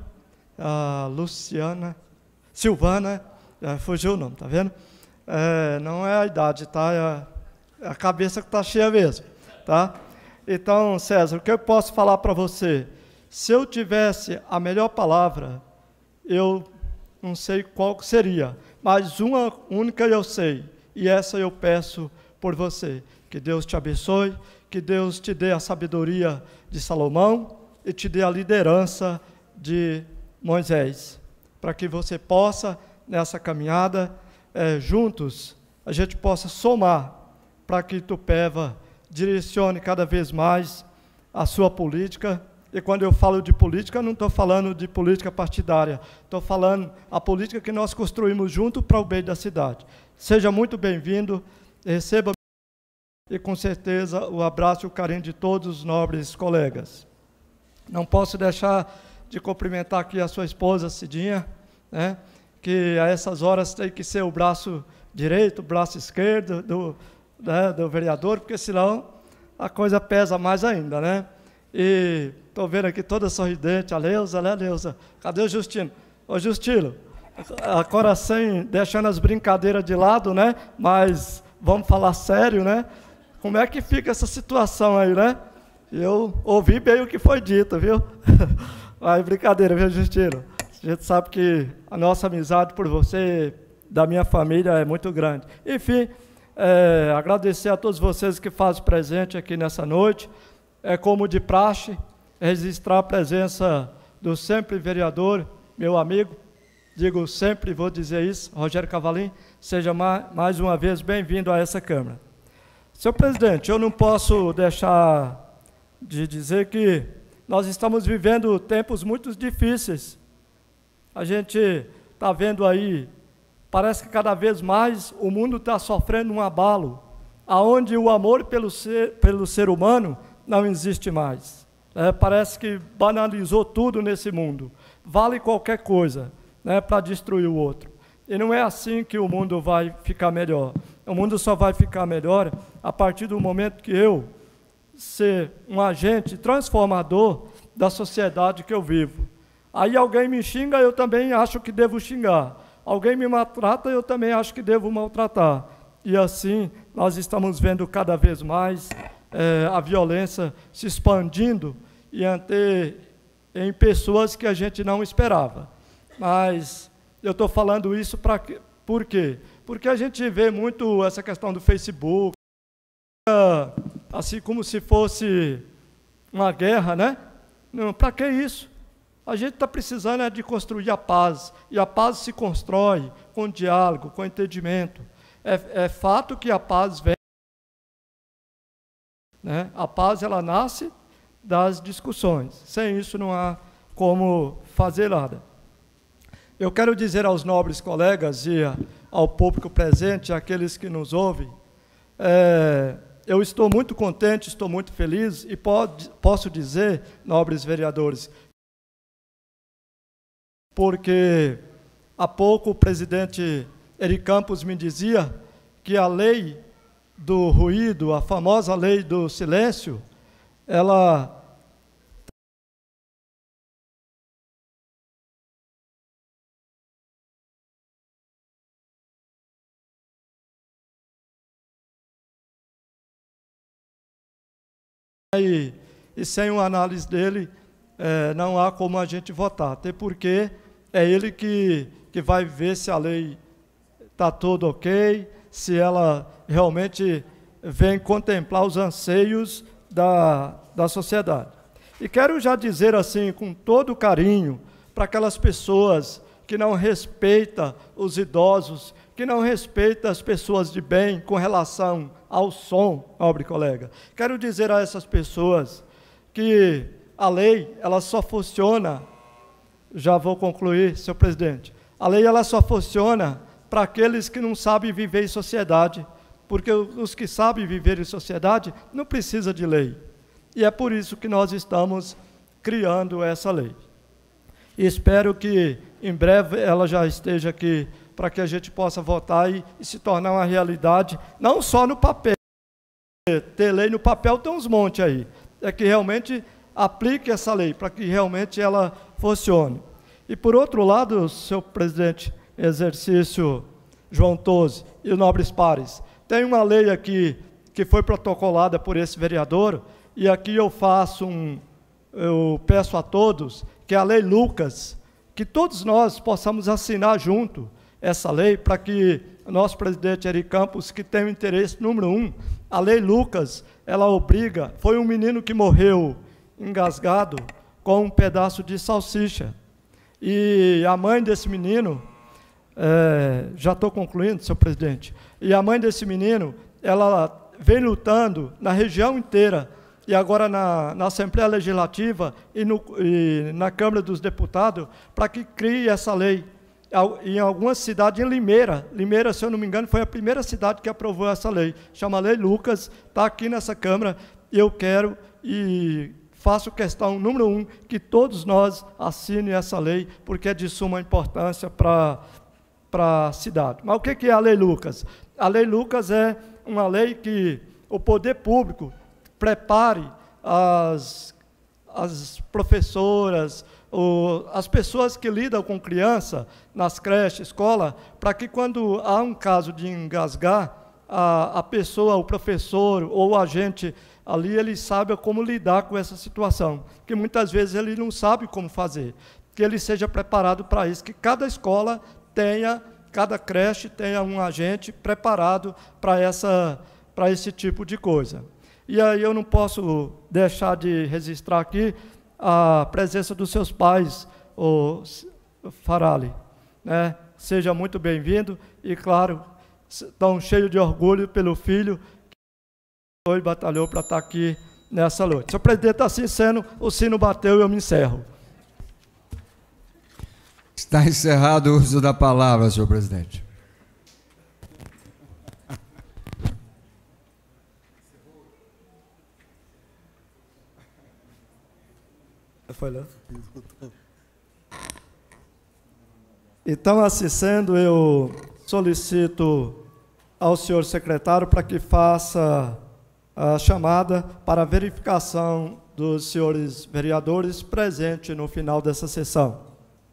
J: a Luciana, Silvana, é, fugiu o nome, tá vendo? É, não é a idade, tá? É a, é a cabeça que está cheia mesmo, tá? Então, César, o que eu posso falar para você? Se eu tivesse a melhor palavra, eu não sei qual seria, mas uma única eu sei, e essa eu peço por você. Que Deus te abençoe, que Deus te dê a sabedoria de Salomão e te dê a liderança de Moisés, para que você possa, nessa caminhada, é, juntos, a gente possa somar para que Itupeva direcione cada vez mais a sua política. E quando eu falo de política, não estou falando de política partidária, estou falando a política que nós construímos junto para o bem da cidade. Seja muito bem-vindo, receba e com certeza o abraço e o carinho de todos os nobres colegas. Não posso deixar de cumprimentar aqui a sua esposa, Cidinha, né, que a essas horas tem que ser o braço direito, o braço esquerdo do, né, do vereador, porque senão a coisa pesa mais ainda, né? E estou vendo aqui toda sorridente, a Leusa, né, Leusa? Cadê o Justino? Ô, Justino, agora sem, deixando as brincadeiras de lado, né? Mas vamos falar sério, né? Como é que fica essa situação aí, né? Eu ouvi bem o que foi dito, viu? Mas brincadeira, viu, Justino? A gente sabe que a nossa amizade por você, da minha família, é muito grande. Enfim, é, agradecer a todos vocês que fazem presente aqui nessa noite. É como de praxe, registrar a presença do sempre vereador, meu amigo, digo sempre, vou dizer isso, Rogério Cavalim, seja mais uma vez bem-vindo a essa Câmara. Senhor presidente, eu não posso deixar de dizer que nós estamos vivendo tempos muito difíceis. A gente está vendo aí, parece que cada vez mais o mundo está sofrendo um abalo, aonde o amor pelo ser, pelo ser humano não existe mais. É, parece que banalizou tudo nesse mundo. Vale qualquer coisa, né, para destruir o outro. E não é assim que o mundo vai ficar melhor. O mundo só vai ficar melhor a partir do momento que eu ser um agente transformador da sociedade que eu vivo. Aí alguém me xinga, eu também acho que devo xingar. Alguém me maltrata, eu também acho que devo maltratar. E assim nós estamos vendo cada vez mais é, a violência se expandindo e ante, em pessoas que a gente não esperava. Mas eu estou falando isso para por quê? Porque a gente vê muito essa questão do Facebook, assim como se fosse uma guerra, né? Para que isso? A gente está precisando é de construir a paz, e a paz se constrói com diálogo, com entendimento. É, é fato que a paz vem, né? A paz ela nasce das discussões. Sem isso não há como fazer nada. Eu quero dizer aos nobres colegas e ao público presente, àqueles que nos ouvem, é, eu estou muito contente, estou muito feliz e pode, posso dizer, nobres vereadores, porque há pouco o presidente Eri Campos me dizia que a lei do ruído, a famosa lei do silêncio, ela E, e sem uma análise dele, é, não há como a gente votar, até porque é ele que, que vai ver se a lei está tudo ok, se ela realmente vem contemplar os anseios da, da sociedade. E quero já dizer assim, com todo carinho, para aquelas pessoas que não respeitam os idosos, que não respeitam as pessoas de bem com relação ao som, nobre colega. Quero dizer a essas pessoas que a lei, ela só funciona, já vou concluir, senhor presidente, a lei ela só funciona para aqueles que não sabem viver em sociedade, porque os que sabem viver em sociedade não precisam de lei. E é por isso que nós estamos criando essa lei. E espero que em breve ela já esteja aqui para que a gente possa votar e, e se tornar uma realidade, não só no papel. Ter lei no papel tem uns montes aí. É que realmente aplique essa lei, para que realmente ela funcione. E por outro lado, senhor presidente, exercício João Toze e nobres pares, tem uma lei aqui que foi protocolada por esse vereador, e aqui eu faço um, eu peço a todos, que é a lei Lucas, que todos nós possamos assinar junto essa lei, para que o nosso presidente Eri Campos, que tem o interesse número um, a lei Lucas, ela obriga, foi um menino que morreu engasgado com um pedaço de salsicha, e a mãe desse menino, é, já estou concluindo, senhor presidente, e a mãe desse menino, ela vem lutando na região inteira, e agora na, na Assembleia Legislativa e, no, e na Câmara dos Deputados, para que crie essa lei. Em alguma cidade, em Limeira, Limeira, se eu não me engano, foi a primeira cidade que aprovou essa lei, chama Lei Lucas, está aqui nessa Câmara, e eu quero e faço questão, número um, que todos nós assinem essa lei, porque é de suma importância para a cidade. Mas o que é a Lei Lucas? A Lei Lucas é uma lei que o poder público prepare as, as professoras, o, as pessoas que lidam com criança nas creches, escola, para que quando há um caso de engasgar, a, a pessoa, o professor ou o agente ali, ele saiba como lidar com essa situação, que muitas vezes ele não sabe como fazer, que ele seja preparado para isso, que cada escola tenha, cada creche tenha um agente preparado para essa, para esse tipo de coisa. E aí eu não posso deixar de registrar aqui a presença dos seus pais, o Farali, né? Seja muito bem-vindo e, claro, estão cheios de orgulho pelo filho e batalhou para estar aqui nessa noite. Senhor presidente, assim sendo, o sino bateu e eu me encerro.
D: Está encerrado o uso da palavra, senhor presidente.
J: Foi lá. Então, assim sendo, eu solicito ao senhor secretário para que faça a chamada para verificação dos senhores vereadores presentes no final dessa sessão.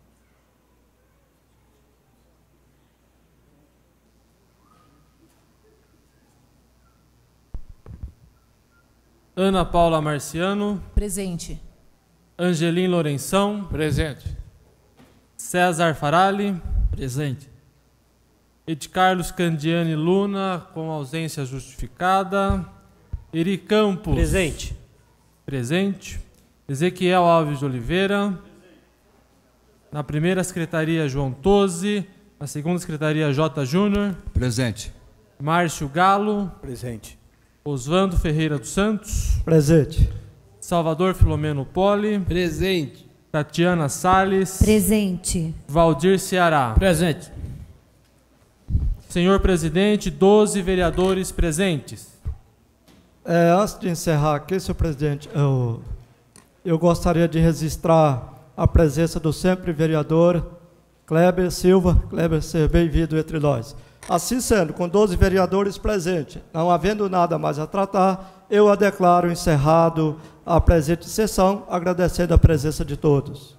B: Ana Paula Marciano.
H: Presente.
B: Angelim Lourenção.
G: Presente.
B: César Farali.
F: Presente.
B: Ed Carlos Candiani Luna, com ausência justificada. Eri Campos.
C: Presente.
B: Presente. Ezequiel Alves de Oliveira. Na primeira secretaria, João Toze. Na segunda secretaria, J. Júnior.
D: Presente.
B: Márcio Galo.
C: Presente.
B: Oswando Ferreira dos Santos.
J: Presente.
B: Salvador Filomeno Poli.
F: Presente.
B: Tatiana Salles.
E: Presente.
B: Valdir Ceará.
F: Presente.
B: Senhor presidente, doze vereadores presentes.
J: É, antes de encerrar aqui, senhor presidente, eu, eu gostaria de registrar a presença do sempre vereador Kleber Silva. Kleber, seja bem-vindo entre nós. Assim sendo, com doze vereadores presentes, não havendo nada mais a tratar, eu a declaro encerrado a presente sessão, agradecendo a presença de todos.